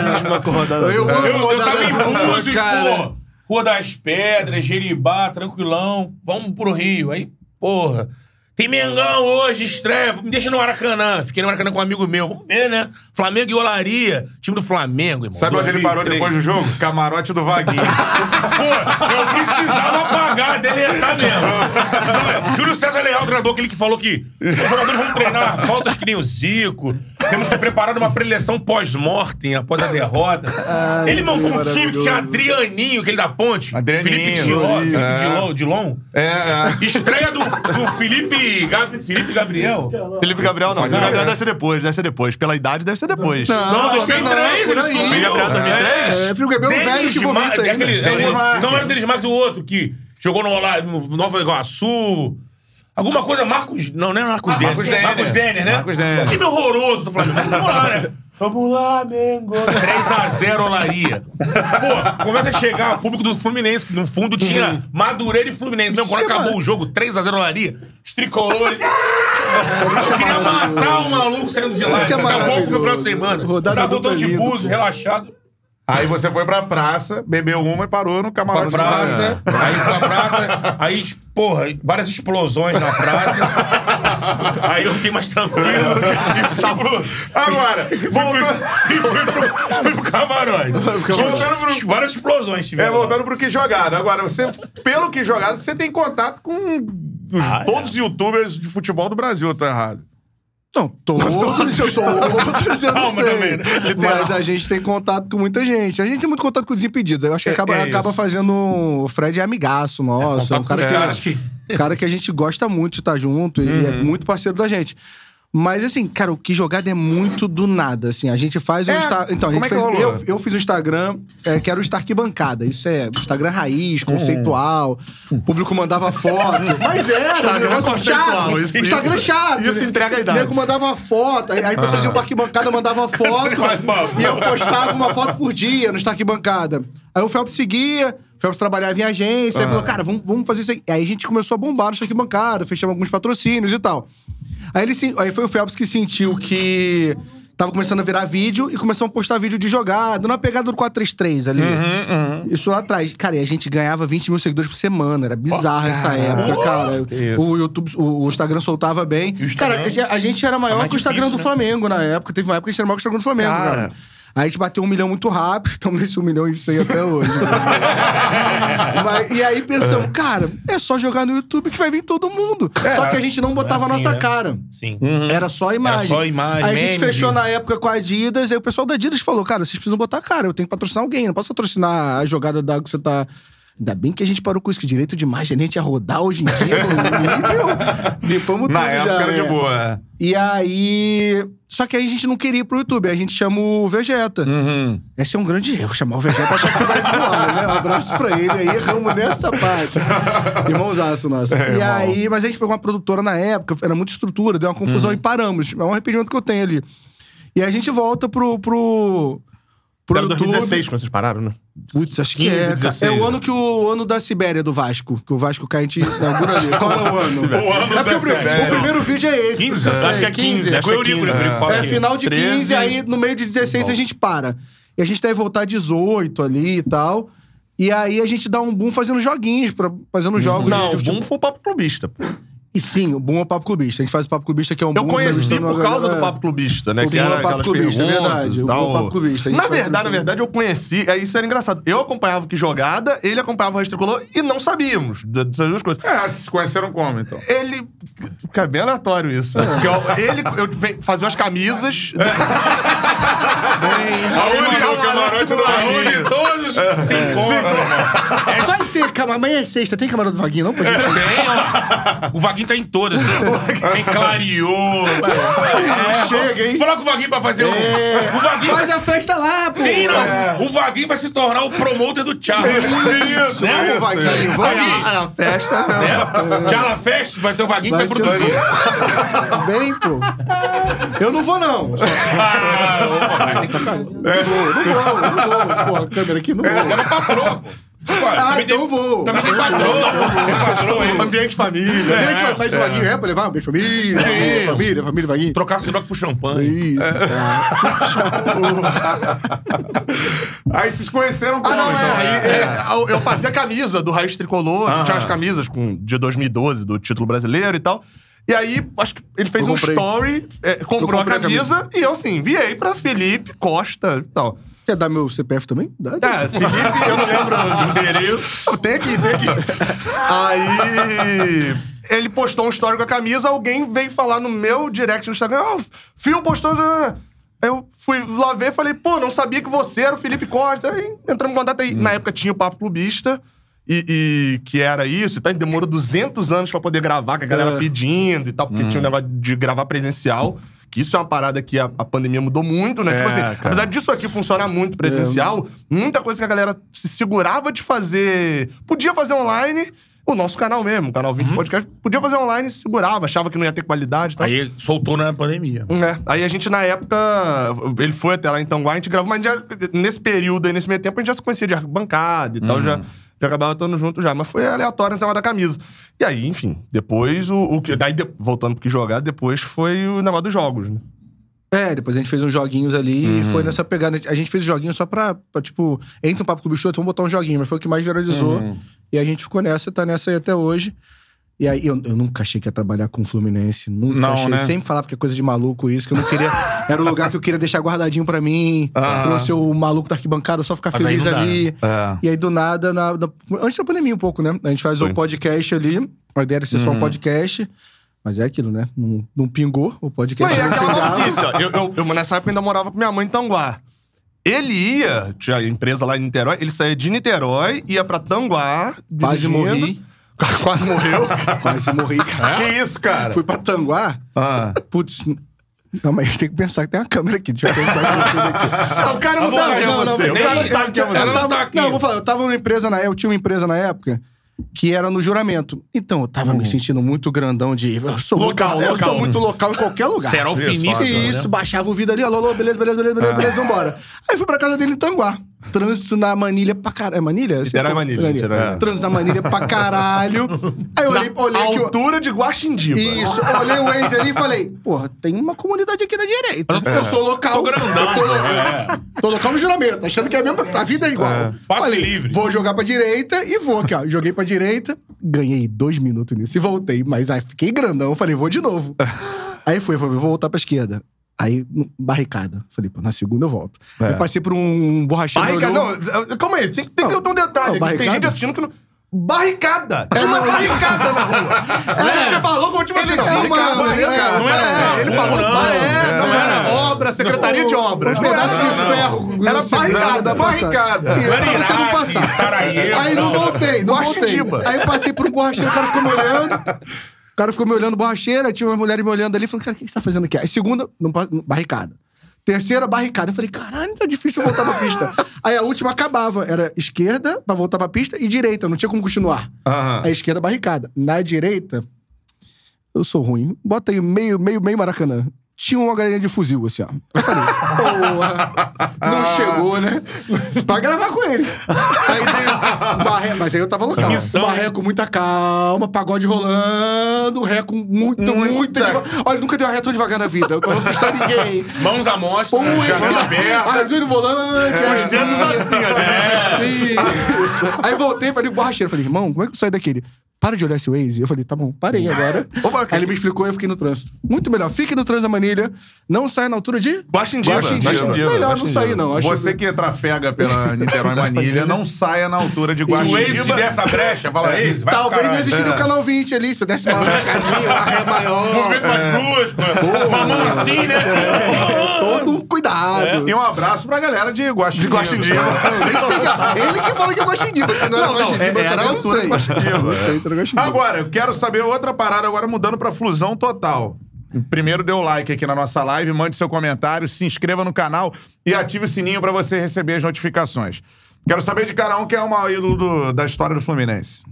Eu amo Eu, eu rodada tava em dupla, Búzios, cara. pô. Rua das Pedras, Jeribá, tranquilão. Vamos pro Rio. Aí, porra. Tem Mengão hoje, estreia. Me deixa no Maracanã. Fiquei no Maracanã com um amigo meu. Vamos ver, né? Flamengo e Olaria. Time do Flamengo, irmão. Sabe onde ele parou depois do jogo? Camarote do Vaguinho. Pô, eu precisava apagar, deletar mesmo. Então, Júlio César Leal, treinador, aquele que falou que os jogadores vão treinar faltas que nem o Zico. Temos que preparar uma preleção pós-mortem, após a derrota. Ai, ele montou um que time que tinha maravilhoso. Adrianinho, aquele da Ponte. Adrianinho, Felipe Dilon. Felipe é. Dilon. Dilon. É, é. Estreia do, do Felipe, Gab- Felipe Gabriel. Felipe Gabriel não. Felipe ser. Gabriel deve ser depois, deve ser depois. Pela idade, deve ser depois. Não, dois mil e três, por ele aí. subiu. Gabriel, dois mil e três? É, Frio Gabriel é um velho Denis que vomita Ma- ainda. aquele- Denis não, Marques. não era o Denis Marques, o outro que jogou no, Ola- no Nova Iguaçu. Alguma coisa, Marcos... Não, não é Marcos Ah, Denner. Marcos Denner. Marcos Denner, né? Marcos Denner. Um time horroroso do Flamengo. Vamos lá, né? Vamos lá, Mengo. três a zero, Olaria. Pô, começa a chegar o público do Fluminense, que no fundo tinha Madureira e Fluminense. Não, quando Sim, acabou mano. o jogo, três a zero, Olaria, os tricolores... Eu queria matar o maluco saindo de lá. Isso é Acabou com o meu maravilhoso. final de semana. Rodada Tá dupla voltando de lindo, buzo, pô. relaxado. Aí você foi pra praça, bebeu uma e parou no Pra camarote. praça, aí foi pra praça, aí, porra, várias explosões na praça. Aí eu fiquei mais tranquilo e fui pro... Agora, Fui pro, e fui pro, fui pro camarote. Voltando pro- Várias explosões É, tiveram. voltando pro que jogado. Agora, você, pelo que jogado, você tem contato com os- Ah, é. todos os youtubers de futebol do Brasil, tá errado? Não, todos, eu todos, eu não Calma sei. também, né? Mas a gente tem contato com muita gente. A gente tem muito contato com Desimpedidos. Eu acho que É- acaba, é acaba isso. fazendo... O Fred é amigaço nosso. É, um contato cara com que, os caras que- cara que a gente gosta muito de estar junto e Uhum. é muito parceiro da gente. Mas, assim, cara, o que jogado é muito do nada, assim. A gente faz um... É, Insta- Então, a como gente é que fez... rolou? Eu, eu fiz um Instagram é, que era o Starquibancada. Isso é Instagram raiz, conceitual. O público mandava foto. Mas era, Instagram negócio conceitual, chato. isso- Instagram isso- chato. isso né? entrega a idade. Nego mandava uma foto, aí aí pessoas iam pra arquibancada, mandava foto, Mas, mano. e eu postava uma foto por dia no Starquibancada. Aí o Phelps seguia, o Phelps trabalhava em agência, aí falou, cara, vamos, vamos fazer isso aí. Aí a gente começou a bombar no Starquibancada, fechamos alguns patrocínios e tal. Aí, ele, se- aí foi o Phelps que sentiu que tava começando a virar vídeo e começou a postar vídeo de jogada, na pegada do quatro três três ali. Isso lá atrás. Cara, e a gente ganhava vinte mil seguidores por semana. Era bizarro essa época, cara. isso. O YouTube, o, o Instagram soltava bem. E o Instagram? Cara, a gente era maior mais que o Instagram difícil, do né? Flamengo na época. Teve uma época que a gente era maior que o Instagram do Flamengo, Cara. cara. Aí a gente bateu um milhão muito rápido, estamos nesse um milhão e cem até hoje. Mas, e aí pensamos, cara, é só jogar no YouTube que vai vir todo mundo. Só que a gente não botava assim, a nossa né? cara. Sim. Era só imagem. só imagem, Aí a gente memes fechou e- na época com a Adidas, aí o pessoal da Adidas falou, cara, vocês precisam botar cara, eu tenho que patrocinar alguém, não posso patrocinar a jogada da que você tá... Ainda bem que a gente parou com isso, que direito de imagem a gente ia rodar hoje em dia no nível. Limpamos Na tudo época já. era de é. boa. E aí... Só que aí a gente não queria ir pro YouTube, aí a gente chama o Vegeta. Uhum. Esse é um grande erro, chamar o Vegeta, achar que vai voar, né? Um abraço pra ele aí, erramos nessa parte. Irmãozaço nosso. É, e irmão. aí, mas a gente pegou uma produtora na época, era muita estrutura, deu uma confusão Uhum. e paramos. É um arrependimento que eu tenho ali. E aí a gente volta pro... pro pro Era dois mil e YouTube. dezesseis quando vocês pararam, né? Putz, acho que quinze, é. cara. dezesseis, É o ano né? que o, o ano da Sibéria do Vasco. Que o Vasco cai, a gente inaugura ali. Qual é o ano? O ano é porque da o, pri- Sibéria. o primeiro vídeo é esse. quinze? Acho que é quinze. É com o Eurico, né? O Eurico fala É aqui. final de treze. quinze, aí no meio de dezesseis a gente para. E a gente deve voltar dezoito ali e tal. E aí a gente dá um boom fazendo joguinhos, pra, fazendo jogos. Não, de, o de boom foi o Papo Clubista. pô. E sim, o boom é o Papo Clubista. A gente faz o Papo Clubista, que é um Eu boom. conheci entrevistando uma por causa galera- do Papo Clubista, né? O que boom era é o Papo aquelas Clubista, é perguntas verdade. e O tal. boom é o Papo Clubista. A gente Na faz verdade, na isso. verdade, eu conheci... é, Isso era engraçado. Eu acompanhava o Que Jogada, ele acompanhava o Raiz Tricolor e não sabíamos dessas duas coisas. É, vocês se conheceram como, então? Ele... Cara, bem aleatório isso. Porque eu- ele... Eu ve- fazia umas camisas... Aonde no camarote do Aonde todos se encontram. Vai ter, calma, amanhã é sexta. Tem camarão do Vaguinho, não? Pode ser. Tem, ó. O Vaguinho tá em todas. Tem Clareou. Chega, hein? Vou falar com o Vaguinho pra fazer o... O Vaguinho... Faz a festa lá, pô. Sim, não. O Vaguinho vai se tornar o promoter do Tchala. Isso, Né? isso, Ô, Vaguinho, isso. vamos. A, a festa... Né? Tchala Fest vai ser o Vaguinho que vai Vai ser produzir. Bem, pô. Eu não vou, não. Só- Ah, opa, cara, tem que tocar. Não vou, não vou, não vou. Pô, a câmera aqui não vou. Leva patroa, pô. Pô, Ah, também então tem- eu vou. Também tem patroa. Tem patroa aí. Ambiente família. Deixa, mas o Vaguinho é pra levar um beijo família, Sim. família, família, Vaguinho. Trocar siroque pro champanhe. Isso, Aí vocês conheceram como, Ah, não, então? é. Aí, é, eu- eu fazia a camisa do Raiz Tricolor, Aham. tinha as camisas com, de dois mil e doze, do título brasileiro e tal. E aí, acho que ele fez Eu um comprei. story, é, comprou a comprei a camisa, e eu, assim, enviei pra Felipe Costa e tal. Quer dar meu C P F também? Dá. Ah, Felipe, eu não lembro o endereço. Tem aqui, tem aqui. Aí, ele postou um story com a camisa, alguém veio falar no meu direct no Instagram, ah, Fio postou... Aí eu fui lá ver e falei, pô, não sabia que você era o Felipe Costa. Aí entramos em contato aí. Na época tinha o Papo Clubista, e, e que era isso, e tal. Demorou duzentos anos pra poder gravar, que a galera É. pedindo e tal, porque tinha um negócio de gravar presencial. Que isso é uma parada que a, a pandemia mudou muito, né? É, tipo assim, cara. apesar disso aqui funcionar muito presencial, muita coisa que a galera se segurava de fazer. Podia fazer online, O nosso canal mesmo, o Canal vinte uhum. Podcast, podia fazer online, se segurava, achava que não ia ter qualidade e tal. Aí soltou na pandemia. É. Aí a gente, na época, ele foi até lá em Tanguá, a gente gravou, mas já, nesse período aí, nesse meio tempo, a gente já se conhecia de arquibancada e uhum. tal, já, já acabava estando junto já. Mas foi aleatório em cima da camisa. E aí, enfim, depois, o, o que. Daí, de, voltando pro que jogar, depois foi o negócio dos jogos, né? É, depois a gente fez uns joguinhos ali uhum. e foi nessa pegada. A gente fez joguinhos só pra, pra tipo, entra um papo com o bicho, vamos botar um joguinho, mas foi o que mais viralizou. Uhum. E a gente ficou nessa, tá nessa aí até hoje. E aí, eu, eu nunca achei que ia trabalhar com o Fluminense. Nunca não, achei. Né? Sempre falava que é coisa de maluco isso, que eu não queria. Era o lugar que eu queria deixar guardadinho pra mim. Ah. Pra eu ser o maluco da arquibancada, só ficar mas feliz ali. É. E aí, do nada, na, na, antes da pandemia um pouco, né? A gente faz foi. o podcast ali. A ideia era ser uhum. só um podcast. Mas é aquilo, né? Não, não pingou o podcast. Mas é aquela notícia. Eu, eu, eu, nessa época, ainda morava com minha mãe em Tanguá. Ele ia, tinha a empresa lá em Niterói, ele saía de Niterói, ia pra Tanguá. Quase morri. Quase morreu. Quase morri, cara. Que isso, cara? Fui pra Tanguá. Ah. Putz. Não, mas tem que pensar que tem uma câmera aqui. Deixa eu pensar aqui. Não, o cara não tá sabe quem é você. O cara não sabe quem é você. Eu não, tá aqui. Não, eu vou falar. Eu tava numa empresa na época, eu tinha uma empresa na época que era no juramento. Então, eu tava uhum. me sentindo muito grandão de... Eu sou, local, muito, local. eu sou muito local em qualquer lugar. Você era alfiníssimo, Isso, né? baixava o vídeo ali, alô, alô, beleza, beleza, beleza, beleza, é. beleza, vambora. Aí fui pra casa dele em Tanguá. Trânsito na Manilha pra caralho. É Manilha? Era Manilha. Manilha. Trânsito na Manilha pra caralho. Aí eu olhei, na olhei aqui... altura de Guaxindiba. Isso. Eu olhei o Waze ali e falei, porra, tem uma comunidade aqui na direita. É. Eu sou local. Tô grandão. Tô, é. tô local no juramento, achando que é a mesma... A vida é igual. É. Passe falei, livre. Vou jogar pra direita e vou aqui, ó. Joguei pra direita, ganhei dois minutos nisso e voltei. Mas aí fiquei grandão. Falei, vou de novo. Aí foi, foi, vou voltar pra esquerda. Aí, barricada. Falei, pô, na segunda eu volto. É. Eu passei por um borracheiro... Barricada, não, calma aí. Tem, tem que ter um detalhe. Não, tem gente assistindo que não... Barricada! Tinha uma barricada na rua. É. Você falou como tipo assim, não. Barricada, barricada. Não era. Ele falou, não, é, não era obra, secretaria de obras. Pedaço de ferro. Era barricada, barricada. Pra você não passar. Aí não voltei, não voltei. Aí passei por um borracheiro, o cara ficou me olhando. O cara ficou me olhando, borracheira, tinha uma mulher me olhando ali, falei, cara, o que você tá fazendo aqui? Aí segunda, não, barricada. Terceira, barricada. Eu falei, caralho, tá difícil voltar pra pista. Aí a última acabava, era esquerda pra voltar pra pista e direita, não tinha como continuar. Uhum. A esquerda, barricada. Na direita, eu sou ruim, bota aí meio, meio, meio Maracanã. Tinha uma galinha de fuzil, assim, ó. Eu falei, porra, não chegou, né? Pra gravar com ele. Aí dei barreco, mas aí eu tava local. Barreco com muita calma, pagode rolando, ré com muito, muito devagar. Olha, nunca deu uma ré tão devagar na vida, pra não assustar ninguém. Mãos à mostra, um, janela aberta. Aí no volante, é, os dedos assim, ó. É. Isso. Aí voltei, falei, borracheiro. Falei, irmão, como é que eu saio daquele? Para de olhar esse Waze. Eu falei, tá bom, parei agora. Aí ele me explicou e eu fiquei no trânsito. Muito melhor. Fique no trânsito da Manilha. Não saia na altura de... Guaxindiba. Guaxindiba. Melhor não sair, não. Acho Você que trafega pela Niterói Manilha, não saia na altura de Guaxindiba. Se o Waze tiver essa brecha, fala, é. Waze, vai talvez não existiria o canal vinte ali. Se eu desse uma rascadinha, uma ré maior. Movimento mais brusco. Uma mão assim, né? É. Todo um cuidado. É. E um abraço pra galera de Guaxindiba. De Guaxindiba. Ele que falou que é Guaxindiba. Se não era Guaxindiba, era a altura de Guaxindiba. Não sei, era Guaxindiba. Agora, eu quero saber outra parada, agora mudando pra Flusão total. Primeiro, dê o like aqui na nossa live, mande seu comentário, se inscreva no canal e ative o sininho pra você receber as notificações. Quero saber de cada um quem é o maior ídolo do, da história do Fluminense.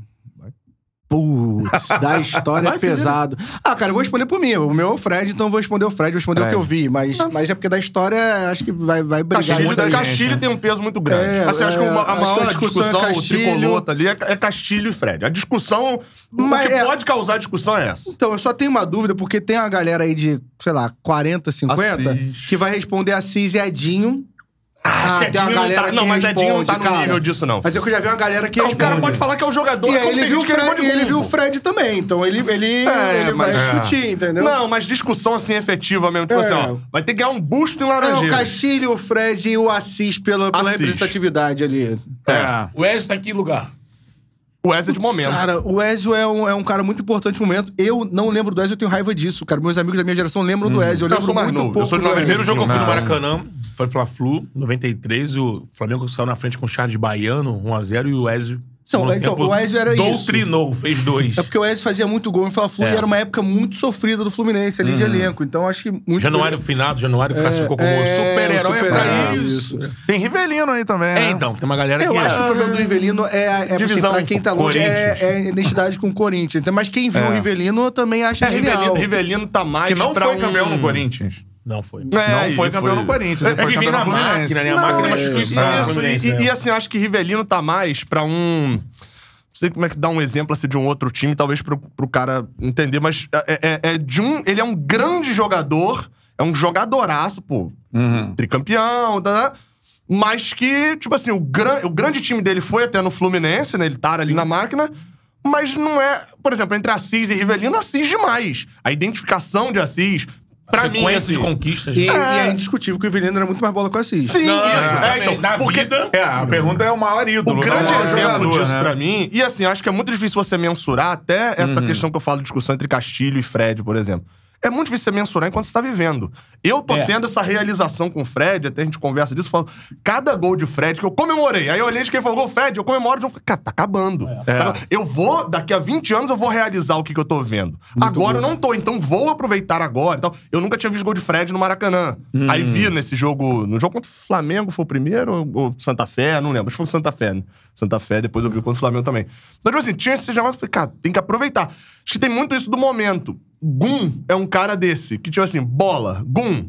Putz, da história é pesado. Ah, cara, eu vou responder por mim. O meu é o Fred, então eu vou responder o Fred, vou responder Fred. o que eu vi. Mas, mas é porque da história, acho que vai, vai brigar. Castilho, muita Castilho tem um peso muito grande. É, assim, é, acho que uma, a maior que a discussão, discussão é o tricolor ali, é, é Castilho e Fred. A discussão, mas o que é, pode causar discussão é essa. Então, eu só tenho uma dúvida, porque tem uma galera aí de, sei lá, quarenta, cinquenta, Assis. que vai responder Assis e Edinho. Ah, acho que Edinho não tá... Não, mas Edinho não tá no cara. nível disso, não. Mas eu já vi uma galera que não, responde. O cara pode falar que é o jogador. E aí ele, viu o Fred, e ele viu o Fred também. Então ele, ele, é, ele vai é. discutir, entendeu? Não, mas discussão assim efetiva mesmo. Tipo é. assim, ó. Vai ter que ganhar um busto em Laranjeira. É, o Castilho, o Fred e o Assis pela, pela Assis. representatividade ali. É. é. O Ezio tá em que lugar? O Ezio é de momento. Cara, o Ezio é um, é um cara muito importante no momento. Eu não lembro do Ezio, eu tenho raiva disso, cara. Meus amigos da minha geração lembram hum. do Ezio. Eu lembro eu sou mais muito novo. pouco eu sou do Ezio. O primeiro jogo que eu fui não. no Maracanã foi Fla-Flu, noventa e três. O Flamengo saiu na frente com o Charles Baiano, um a zero, e o Ezio Então, No então tempo, o Ezio era isso. doutrinou, fez dois. É porque o Ezio fazia muito gol em Fla-Flu É. e era uma época muito sofrida do Fluminense ali de elenco. Então acho que muito... Januário finado, Januário classificou como é, super-herói, é pra super-herói, isso. Tem Rivelino aí também, né? É, então, tem uma galera Eu que... acho que o problema do Rivelino é, é assim, Divisão pra quem tá longe, é, Corinthians. é a identidade com o Corinthians. Então, mas quem viu o Rivelino também acha É, genial. Rivelino, Rivelino tá mais Que não pra foi um... campeão no Corinthians. Não foi. É, Não foi e campeão no Corinthians. Ele É foi que vem campeão na no Fluminense. máquina, né? A Não, máquina é uma é, instituição. isso, do Fluminense, e, é. e, assim, acho que Rivelino tá mais pra um... Não sei como é que dá um exemplo assim, de um outro time, talvez pro, pro cara entender, mas é, é, é de um... Ele é um grande jogador, é um jogadoraço, pô, Uhum. tricampeão, tá, mas que, tipo assim, o, gran, o grande time dele foi até no Fluminense, né? Ele tá ali na máquina, mas não é... Por exemplo, entre Assis e Rivelino, Assis demais. A identificação de Assis... Pra mim, Sequência assim, de conquistas. E, né? e é indiscutível que o Rivelino era muito mais bola com a Assis. Sim, Não, isso. é, É, então, da porque vida. É, a pergunta é o maior ídolo. o grande não o exemplo jogador, disso né? pra mim... E assim, acho que é muito difícil você mensurar até essa questão que eu falo de discussão entre Castilho e Fred, por exemplo. É muito difícil você mensurar enquanto você tá vivendo. Eu tô É. tendo essa realização com o Fred, até a gente conversa disso, falo, cada gol de Fred que eu comemorei. Aí eu olhei de quem falou, gol Fred, eu comemoro, eu falei, cara, tá acabando. Tá- Eu vou, daqui a vinte anos, eu vou realizar o que, que eu tô vendo. agora eu não tô, então vou aproveitar agora. Então, eu nunca tinha visto gol de Fred no Maracanã. Aí vi nesse jogo, no jogo contra o Flamengo, foi o primeiro, ou, ou Santa Fé, não lembro, acho que foi o Santa Fé, né? Santa Fé, depois eu vi contra o Flamengo também. Então, tipo assim, tinha esse negócio, eu falei, cara, tem que aproveitar. Acho que tem muito isso do momento. Gum é um cara desse, que tipo assim, bola, Gum,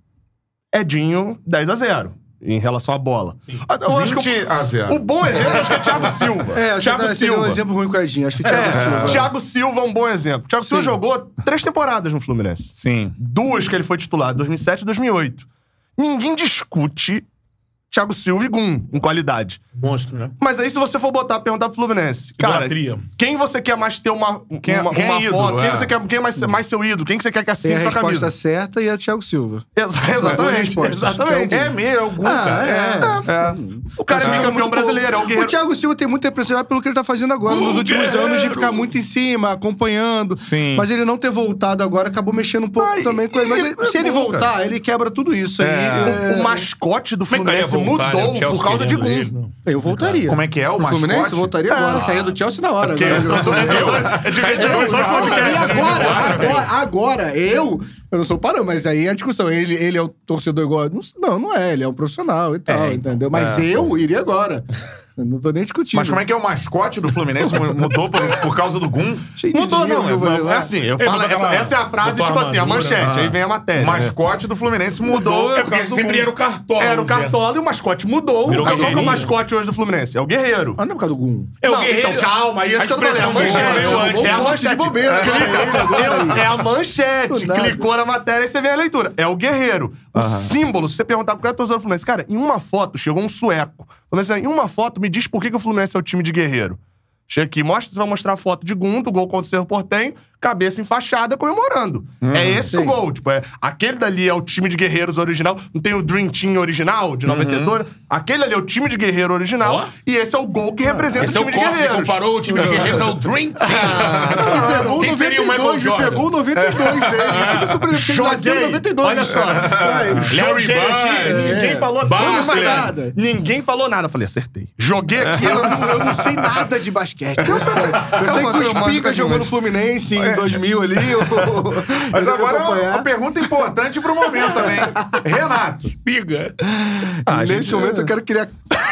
Edinho, dez a zero em relação à bola. Eu acho que vinte a zero. o, o bom exemplo acho que é Thiago Silva. É, acho Thiago que seria um Silva. exemplo ruim com o Edinho. Acho que o Thiago É, Silva. Thiago Silva é um bom exemplo. Thiago Silva Sim. jogou três temporadas no Fluminense. Sim. Duas que ele foi titular, dois mil e sete e dois mil e oito. Ninguém discute Thiago Silva e Gum em qualidade. Monstro, né? Mas aí, se você for botar, perguntar pro Fluminense, cara, Idolatria. quem você quer mais ter uma, Quem é- uma, quem é uma ídolo, foto? é. Quem você quer quem é mais, mais seu ídolo? Quem que você quer que Tem assine a sua resposta camisa? certa e é o Thiago Silva. Ex- Duas exatamente, respostas. exatamente. É mesmo, é o Guca. Ah, é. é. é. O cara é Thiago campeão muito brasileiro, é o bom. guerreiro. O Thiago Silva tem muito impressionado pelo que ele tá fazendo agora, nos últimos anos, de ficar muito em cima, acompanhando. Sim. Mas ele não ter voltado agora acabou mexendo um pouco Ai, também com ele. Mas ele- é se ele bom, voltar, ele quebra tudo isso aí. É. É. O mascote do Como é que ele ia Fluminense voltar, né? O mudou Chelsea por causa de querendo ele, Gum. não. Eu voltaria. Como é que é o O Fluminense mascote? voltaria agora. Ah. Saía do Chelsea na hora. Porque agora. eu tô- é Sai de dividido dois em dois na hora. podcasts. E agora, agora, agora, eu... Eu não sou parâmetro, mas aí é a discussão. Ele, ele é um torcedor igual... Não, não, não é. Ele é um profissional e tal, É, entendeu? Mas eu iria agora. Eu não tô nem discutindo. Mas como é que é o mascote do Fluminense? Mudou por, por causa do Gum? Cheio de Mudou, dinheiro, não. eu vou É, lá. é assim, eu Ele falo, botou essa, aquela- essa é a frase, botou tipo a assim, a armadura. manchete, Ah. aí vem a O matéria. mascote do Fluminense mudou. É por porque causa do sempre Gum. era o Cartola. Era o vamos dizer. Cartola e o mascote mudou. Virou Qual que é o guerreirinho. mascote hoje do Fluminense? É o Guerreiro. Ah, não é por causa do Gum. É o Não, guerreiro. então calma, aí A esse que eu tô falando, é a expressão guerreiro manchete. veio antes. É a Um monte de bobeira. É, agora. é a manchete. Do nada. Clicou na matéria e você vê a leitura. É o Guerreiro. O símbolo, se você perguntar por que é torcedor do Fluminense, cara, em uma foto chegou um sueco. Falou assim, em uma foto me diz por que, que o Fluminense é o time de Guerreiro. Chega aqui, mostra, você vai mostrar a foto de Gum, do gol contra o Cerro Porteño, cabeça enfaixada, comemorando. é esse o sim. gol. Tipo, é, aquele dali é o time de guerreiros original. Não tem o Dream Team original, de noventa e dois? Aquele ali é o time de guerreiro original. Ó. E esse é o gol que representa Esse é o o time de corte que guerreiros. comparou o time de Guerreiros ao Dream Team. Me pegou o Quem seria o noventa e dois, Michael me Jordan? pegou o noventa e dois dele. Isso me surpreendeu, porque ele nasceu em noventa e dois. Olha só. Larry Joguei aqui, Bird. ninguém falou Barkley. nada. mais Nada. nada. Ninguém falou nada. Eu falei, acertei. Joguei aqui. Eu não, eu não sei nada de basquete. Eu sei, eu sei uma que o coisa Spiga mágica jogou no demais. Fluminense em dois mil ali. eu- Mas eu agora é uma, acompanhar. uma pergunta importante pro momento também. Renato. Piga. Ah, Nesse gente, momento eu quero criar...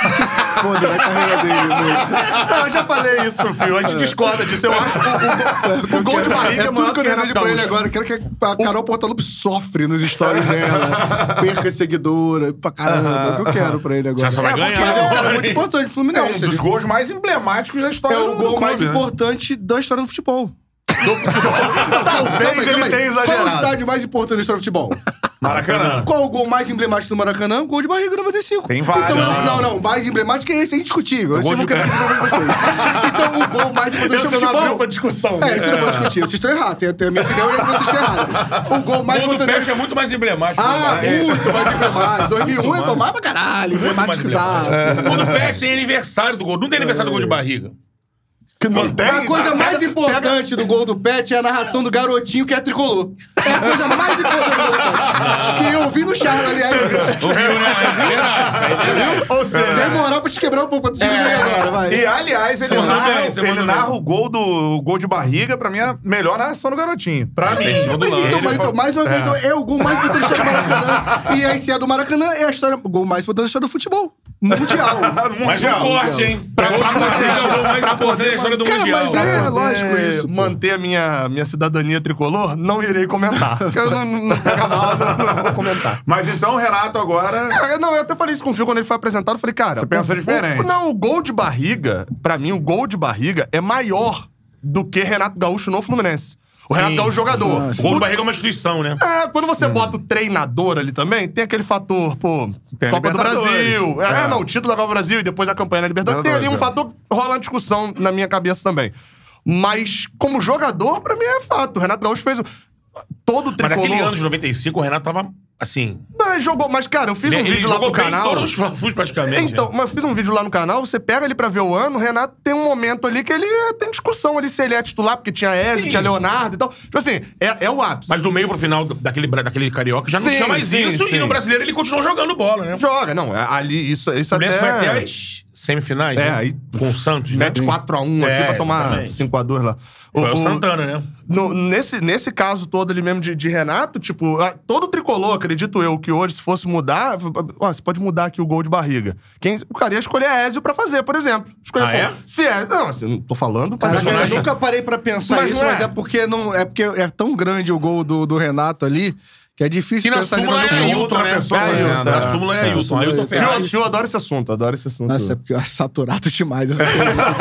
Foda na carreira dele. muito. Não, eu já falei isso pro Fio. A gente discorda disso. Eu acho que o, o, o gol de barriga é, É maior tudo que eu que o desejo Renato pra ele Gaúcho. agora. Eu quero que a Carol Portalupe sofre nos stories dela. Perca seguidora pra caramba. É o que eu quero pra ele agora. Já só vai é, ganhar. Mas é um cara muito importante pro É Fluminense. um dos Ele- gols mais emblemáticos da história É do o gol clube, mais né? importante da história do futebol. Talvez ele tenha Qual é o exagerado. estádio mais importante da história do futebol? Maracanã. Qual o gol mais emblemático do Maracanã? O gol de barriga noventa e cinco. Tem vários. Então, não, não. O mais emblemático é esse, é indiscutível. Esse eu gol não de- quero discutir pra vocês. Então, o gol mais importante do Esse não abriu futebol... pra discussão. É, isso eu vou discutir. Vocês estão errados. Tem, tem a minha opinião e a de vocês estão errados. O gol mais O do importante... Pet é muito mais emblemático. Ah, É. muito mais emblemático. dois mil e um é mais pra caralho. Muito mais Emblematizado. emblemático. O do Pet tem aniversário do gol. Não tem aniversário do gol de barriga. Que não tem. A coisa mais importante do gol do Pet é a narração do garotinho que é tricolor. É a coisa mais importante do gol do Pet. Que eu vi no Charla, aliás. Ouviu, né? É verdade, isso aí é verdade. Ou seja, Demorar pra te quebrar um pouco, pra te diminuir agora, vai. E, aliás, ele Você mandou narra, bem, você ele mandou narra bem. o gol do o gol de barriga, pra mim, é a melhor narração do garotinho. Pra mim. em cima do lance. Então, mas, então, mais uma vez, É. então, é o gol mais importante da história do Maracanã. E aí, se é do Maracanã, é a história, o gol mais importante da história do futebol. Mundial. Mais um corte, hein? Pra- Gol pra de barriga é o gol mais pra importante da história do Cara, Mundial. mas é Pra lógico poder isso, pô. manter a minha, minha cidadania tricolor, não irei comentar. Porque eu não, não pega mal, não, não vou comentar. Mas então o Renato agora... É, não, eu até falei isso com o Fio quando ele foi apresentado. Eu falei, cara... Você pensa o- diferente. o- não, o gol de barriga, pra mim, o gol de barriga é maior do que Renato Gaúcho no Fluminense. O Sim, Renato Gaúcho jogador. O gol de barriga é uma instituição, né? É, quando você bota o treinador ali também, tem aquele fator, pô, Tem a Copa do Libertadores. Brasil. É, É. não, o título da Copa do Brasil e depois a campanha na Libertadores. Tem ali um Libertadores, fator que rola uma discussão na minha cabeça também. Mas, como jogador, pra mim é fato. O Renato Gaúcho fez o- todo o Mas tricolor. naquele ano de noventa e cinco, o Renato tava, assim... Mas jogou, mas, cara, eu fiz um ele vídeo lá jogou no bem canal. em todos os Fla-Flus, praticamente. Então, né? mas eu fiz um vídeo lá no canal, você pega ele pra ver o ano, o Renato tem um momento ali que ele é- tem discussão ali se ele é titular, porque tinha Ezio, Sim. tinha Leonardo e tal. Tipo assim, é, é o ápice. Mas do meio pro final daquele, daquele carioca já não Sim, tinha mais sim, isso. sim. E no brasileiro ele continuou jogando bola, né? Joga, não, é- ali, isso, isso O até... Fluminense vai até as semifinais, É, né? aí Com o Santos, né? Mete quatro a um É, aqui pra tomar exatamente. cinco a dois lá. Foi o Santana, né? no- nesse, nesse caso todo ali mesmo de, de Renato, tipo, a- todo tricolor, acredito eu, que hoje, se fosse mudar, ó, você pode mudar aqui o gol de barriga. Quem, o cara ia escolher a Ezio pra fazer, por exemplo. Escolher, Ah, é? Se é. Não, assim, não tô falando. Cara, mas- eu nunca parei pra pensar Mas isso, não é. mas é porque, não, é porque é tão grande o gol do, do Renato ali que é difícil Que na pensar súmula nele é no gol. Ailton, outra né? pessoa É, fazendo, Na é. súmula é Ailton. súmula é Ailton Ailton. Ferraz. Fio, Fio, adoro esse assunto, adoro esse assunto. Nossa, é porque eu acho saturado demais essa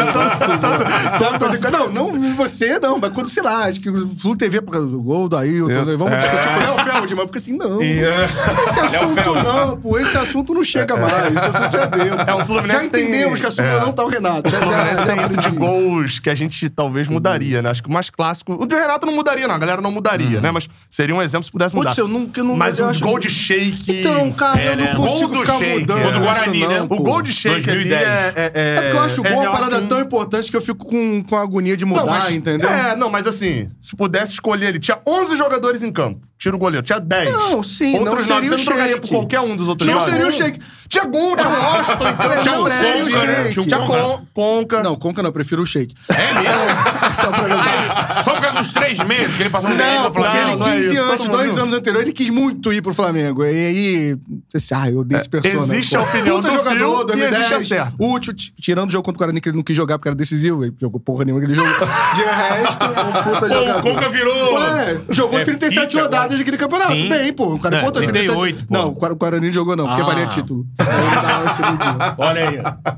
Sabe quando- Não, não você não, mas quando, sei lá, acho que o Flu T V, por causa do gol do Ailton, Eu- vamos é. discutir com o Léo Feldman, mas fica assim, não. E, é, Esse assunto não, pô, esse assunto não chega mais, esse assunto já deu. É, o Fluminense já entendemos tem- que a súmula é. não tá o Renato. Já, O Fluminense já, tem já esse de aprendi isso. gols que a gente talvez mudaria, né? Acho que o mais clássico... O de Renato não mudaria, não. A galera não mudaria, né? Mas seria um exemplo se pudesse mudar. Putz, eu nunca... Eu não, Mas eu o acho- gol de shake... Então, cara, É, eu não né? consigo Gol do ficar Sheik, mudando gol do Guarani, isso, né? não, O pô. gol de shake dois mil e ali dez. é... É, é, É porque eu acho o é gol uma melhor parada que um- tão importante que eu fico com, com a agonia de mudar, Não, mas- entendeu? É, não, mas assim, se pudesse escolher, ele tinha onze jogadores em campo. Tira o goleiro, tinha dez. Não, sim, não Outros seria nove, o você não trocaria Sheik. por qualquer um dos outros Não jogadores. seria o Sheik. Tinha Gun, tinha Washington, então, tinha não o seria Fred, o né? Sheik. Tinha Conca. Con- Conca. Não, Conca não, eu prefiro o Shake. É mesmo? Só pra lembrar. Só por causa dos três meses que ele passou no Não, Flamengo. porque Não, ele não é quinze isso, anos, todo dois mundo- anos anterior, ele quis muito ir pro Flamengo. E aí, esse, ah, eu odeio esse persona. existe pô. a opinião Puta do jogador, Fio e dois mil e dez, existe a certa. útil, t- tirando o jogo contra o Guarani, que ele não quis jogar porque era decisivo. Ele jogou porra nenhuma, ele jogou. De resto, um puta Pô, o jogador. Conca virou... Ué, jogou É, trinta e sete fica rodadas agora. daquele campeonato. Sim. Bem, pô. O cara É, conta trinta e oito, pô. Não, o Guarani não jogou, não, porque Ah. valia título. Aí ele dava esse dia. Olha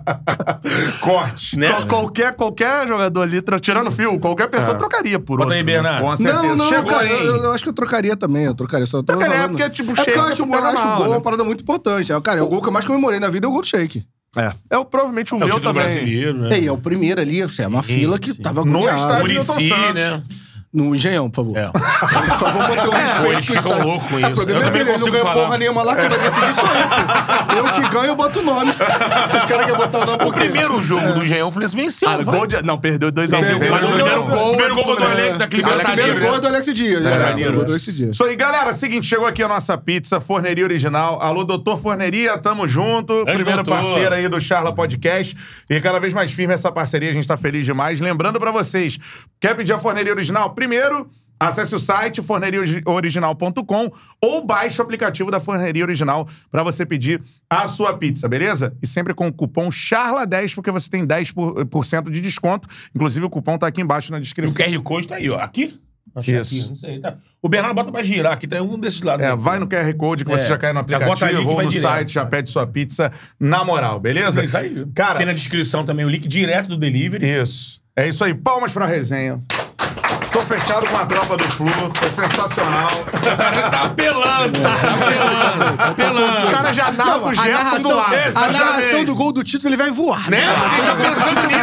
aí. corte. Né? Qual- Qualquer, qualquer jogador ali, tra- tirando o Fio, qualquer pessoa É. trocaria por Bota outro. aí, Bernardo. Com certeza. Não, não, Chegou cara, aí. eu, eu acho que eu trocaria também, eu trocaria. Só tô Trocaria, falando. porque, tipo, é porque Sheik eu acho, não pega eu acho o mal, gol né? uma parada muito importante. É, cara, é o gol que eu mais comemorei na vida é o gol do Shake. É. É o, provavelmente o É o meu título também. brasileiro, né? E é o primeiro ali, assim, é uma Sim, fila que sim. tava No agoniado. estádio Muricy, Newton Santos. né? No Engenhão, por favor. É. Só vou manter o respeito. Pô, eles que o ficam estádio- loucos com É, isso. O problema Eu é também dele, ele não consigo ganha falar. porra nenhuma lá, que vai decidir só eu. Eu que ganho, eu boto o nome. Os caras querem botar o nome O porque... primeiro jogo do Engenhão, o Fluminense venceu. Ah, não foi? gol de... Não, perdeu dois a um. Perdeu Mas o dois a um. primeiro gol... O primeiro gol do É. Alex, daquele Ah, o primeiro Bertadinho, gol né? é do Alex Dias. É, É, maneiro. o gol do Alex Dias. Isso aí, galera. Seguinte, chegou aqui a nossa pizza, Forneria Original. Alô, doutor Forneria, tamo junto. Grande Primeiro doutor. parceiro aí do Charla Podcast. E cada vez mais firme essa parceria, a gente tá feliz demais. Lembrando pra vocês, quer pedir a Forneria Original? Primeiro, acesse o site forneria original ponto com ou baixe o aplicativo da Forneria Original pra você pedir a sua pizza, beleza? E sempre com o cupom charla dez, porque você tem dez por cento de desconto. Inclusive, o cupom tá aqui embaixo na E o descrição. Q R Code tá aí, ó. Aqui? Achei Isso. aqui, não sei. Tá. O Bernardo bota pra girar, aqui tem um desses lados. É, aqui. vai no Q R Code que você É. já cai no Já bota ali aplicativo que ou vai no direto. site, já pede sua pizza na moral, beleza? É isso aí. Cara, Tem na descrição também o link direto do delivery. isso. É isso aí. Palmas pra resenha. Tô fechado com a tropa do Flu, foi sensacional. O cara tá apelando, tá apelando, tá apelando. O cara já narra Não, o a Gerson do narração, lado. é, a exatamente. narração do gol do título, ele vai voar. Né? A narração Tá do gol do pensando título, ele vai nisso.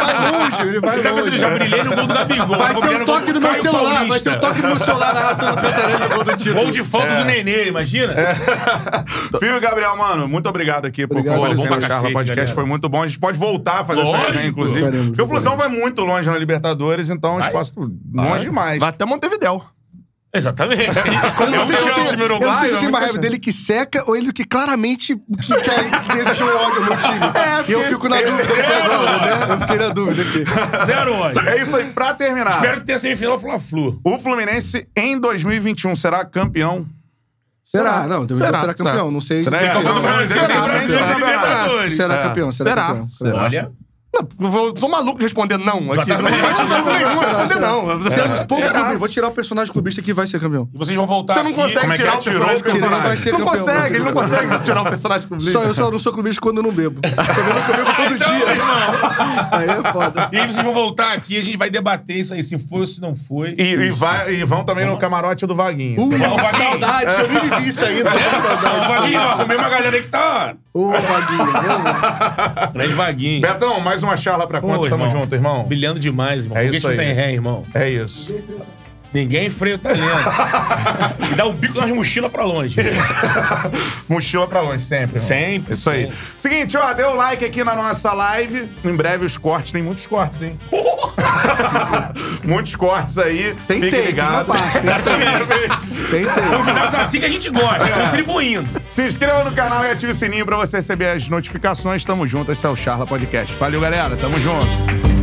longe, ele vai Ele tá pensando, longe. já brilhei no gol do Gabigol. Vai vou ser ganhar o no gol toque do meu Caio celular, vai Paulista. ser o toque do meu celular na narração do Cantarelli no gol do título. Gol de falta do Nenê, imagina? Fio e Gabriel, mano, muito obrigado aqui por Obrigado, comparecer bom pra no Charla cacete, Podcast. galera. Foi muito bom. A gente pode voltar a fazer essa Lógico. resenha, inclusive. Faremos, Porque o Flusão vai faremos. muito longe na Libertadores, então o espaço longe demais. Vai até Montevidéu. Exatamente. Eu não É um sei se eu chão. tenho- time eu não sei se eu uruguaio, tenho mais é raiva muito dele que seca ou ele que claramente que quer, que deseja um ódio ao meu time. E eu fico na dúvida aqui agora, né? Eu fiquei na dúvida aqui. Zero ódio. É isso aí. Pra terminar, Espero que tenha semifinal Fla-Flu. o Fluminense em dois mil e vinte e um será campeão? Será? Não, então será, Será, será campeão. Não sei. Será? Tem Copa do Não, Brasil, será, tem Brasil, será, tem será. Libertadores. Será É. campeão, será, Será? campeão. Será. Olha, Não, eu sou maluco de responder não aqui. Não Exatamente. faz sentido nenhum Será, responder será. não. Será? Pô, Será? clube, vou tirar o personagem clubista que vai ser campeão. e vocês vão voltar Você não aqui. consegue Como é que tirar é? o Tirou personagem o personagem. Vai ser Não campeão, vai consegue, ser ele não campeão. consegue tirar o personagem clubista. Só, eu só não sou clubista quando eu não bebo. Eu bebo comigo todo dia. Aí é foda. E aí vocês vão voltar aqui e a gente vai debater isso aí, se foi ou se não foi. E, e, vai, e vão também no camarote do Vaguinho. Uh, Vaguinho. saudade, eu nem vivi isso ainda. Ó, o Vaguinho, ó, arrumei uma galera aí que tá... Ô, Vaguinho, vamos. Grande Vaguinho. Betão, mais uma charla pra Pô, conta. Tamo irmão. junto, irmão. Brilhando demais, irmão. É Foguete isso não aí. tem ré, irmão. É isso. Ninguém freia o talento. E dá o bico nas mochilas pra longe. Mochila pra longe, sempre. irmão. Sempre, Isso aí. sempre. Seguinte, ó, dê o like aqui na nossa live. Em breve os cortes, tem muitos cortes, hein? Muitos cortes aí. Tentei, Fique fiz uma ligado. parte. Tentei. Convidados assim que a gente gosta, contribuindo. Se inscreva no canal e ative o sininho pra você receber as notificações. Tamo junto, esse é o Charla Podcast. Valeu, galera. Tamo junto.